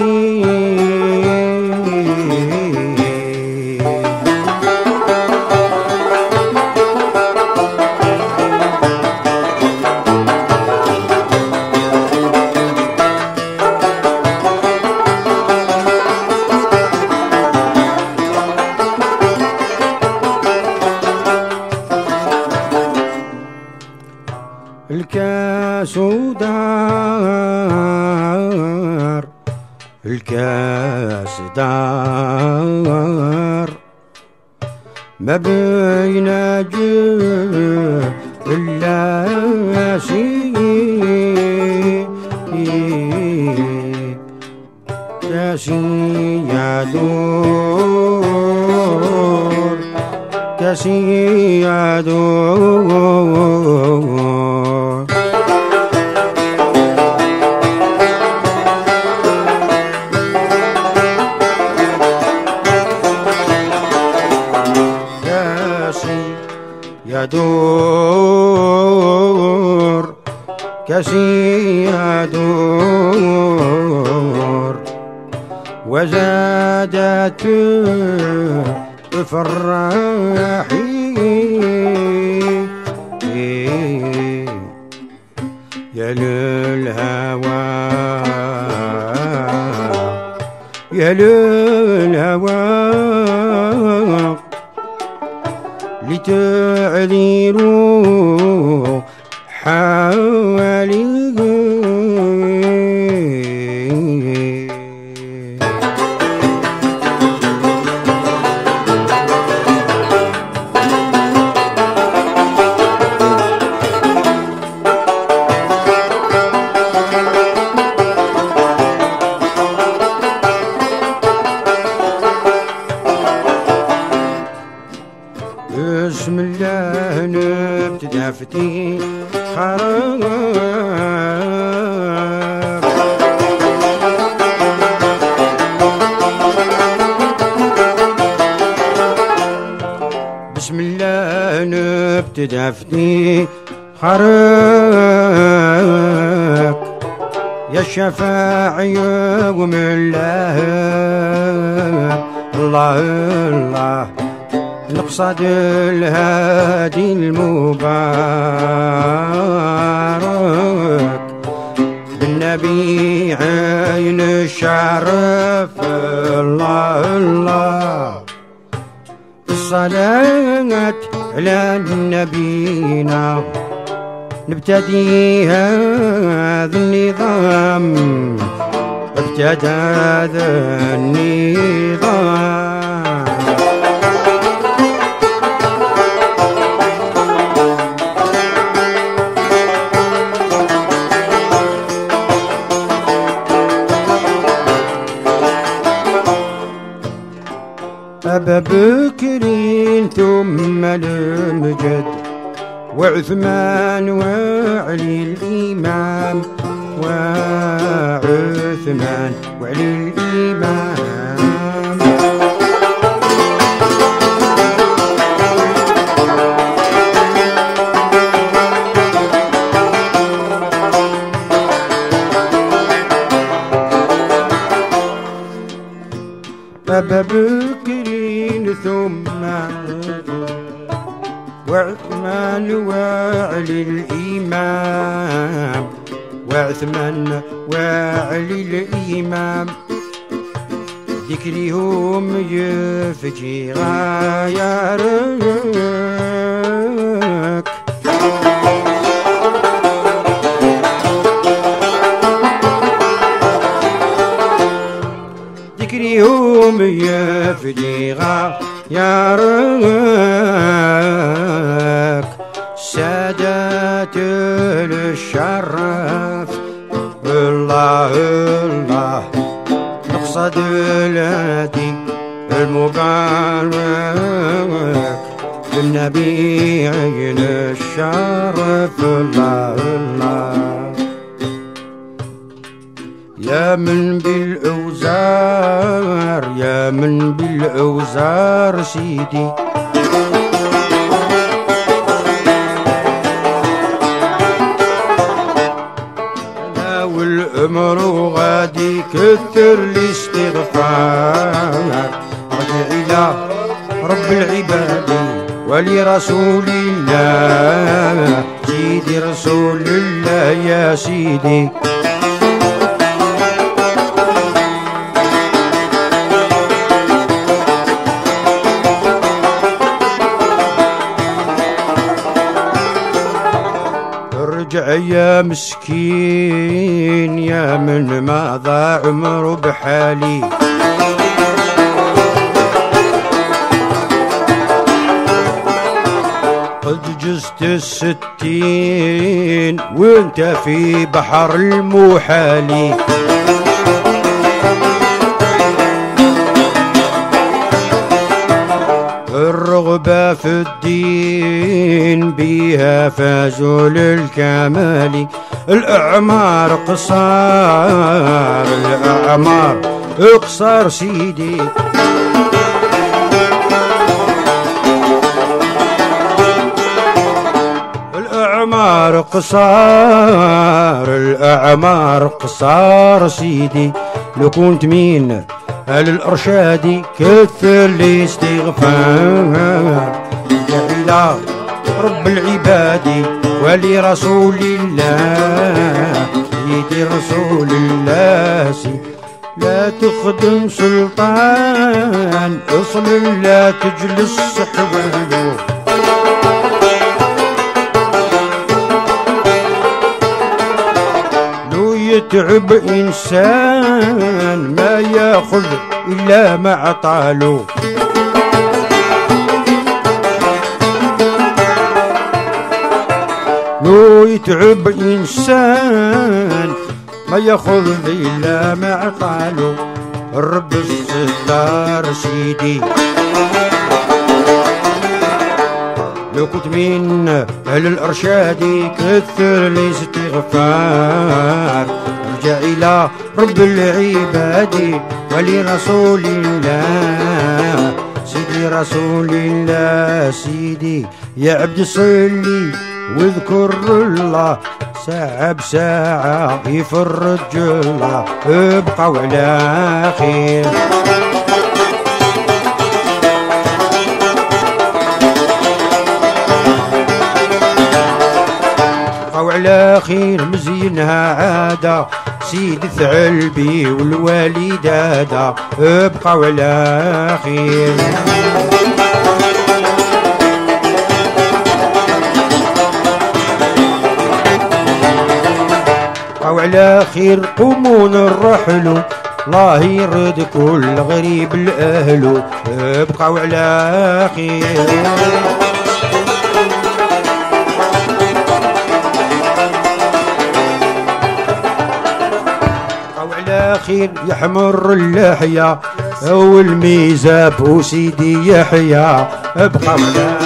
الكاس دار الكاس دار ما بين جبل اللاسي، كاسي يدور كاسي يدور يدور كاسي يدور وزادت فرحي يا للهوى يا للهوى لتعذروا حوالي بسم الله نبتدى فتي حرام بسم الله نبتدى فتي حرام يا الشفاع يوم الله الله الله نقصد الهادي المبارك بالنبي عين الشرف الله الله الصلاة على نبينا نبتدي هذا النظام ابتدى هذا النظام أبا بكر ثم المجد وعثمان وعلي الإمام وعثمان وعلي الإمام أبا بكر ثم وعثمان وعلي الإمام وعثمان وعلي الإمام ذكرهم يفجي غايرك ذكرهم يفجي غايرك سادات الشرف الله الله نقصد الهادي المبارك بالنبي عين الشرف الله الله يا من بالأوزار يا من بالأوزار سيدي أنا والأمر غادي كثر الاستغفار رجع إلى رب العباد ولرسول الله سيدي رسول الله يا سيدي ارجع يا مسكين يا من ما ضاع عمره بحالي قد جزت الستين وانت في بحر المحالي الرغبة في الدين بيها فازوا للكمال الأعمار قصار الأعمار اقصر سيدي الأعمار قصار الأعمار قصار سيدي لو كنت مين أهل الأرشاد كثر الاستغفار إلى رب العباد ولرسول الله سيدي رسول الله سي لا تخدم سلطان اصل لا تجلس حواله يتعب إنسان ما ياخذ إلا ما عطاله لو يتعب إنسان ما ياخذ إلا ما عطاله الرب الستار سيدي لو كنت من أهل الأرشاد كثر الاستغفار ارجع إلى رب العباد ولرسول الله سيدي رسول الله سيدي يا عبد صلي واذكر الله ساعة بساعة يفرج الله ابقوا على خير. بقوا على خير مزينها عادة سيد ثعلبي والوالدادة ابقوا على خير. بقوا على خير قوموا نرحلوا الله يرد كل غريب لأهله ابقوا على خير. خير يحمر اللحية والميزاب وسيدي يحيى ابقى ولا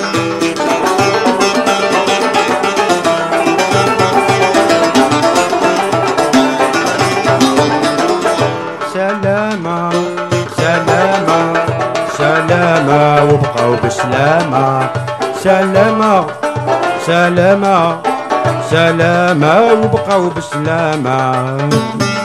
سلامة سلامة سلامة وبقوا بسلامة سلامة سلامة سلامة وبقوا بسلامة.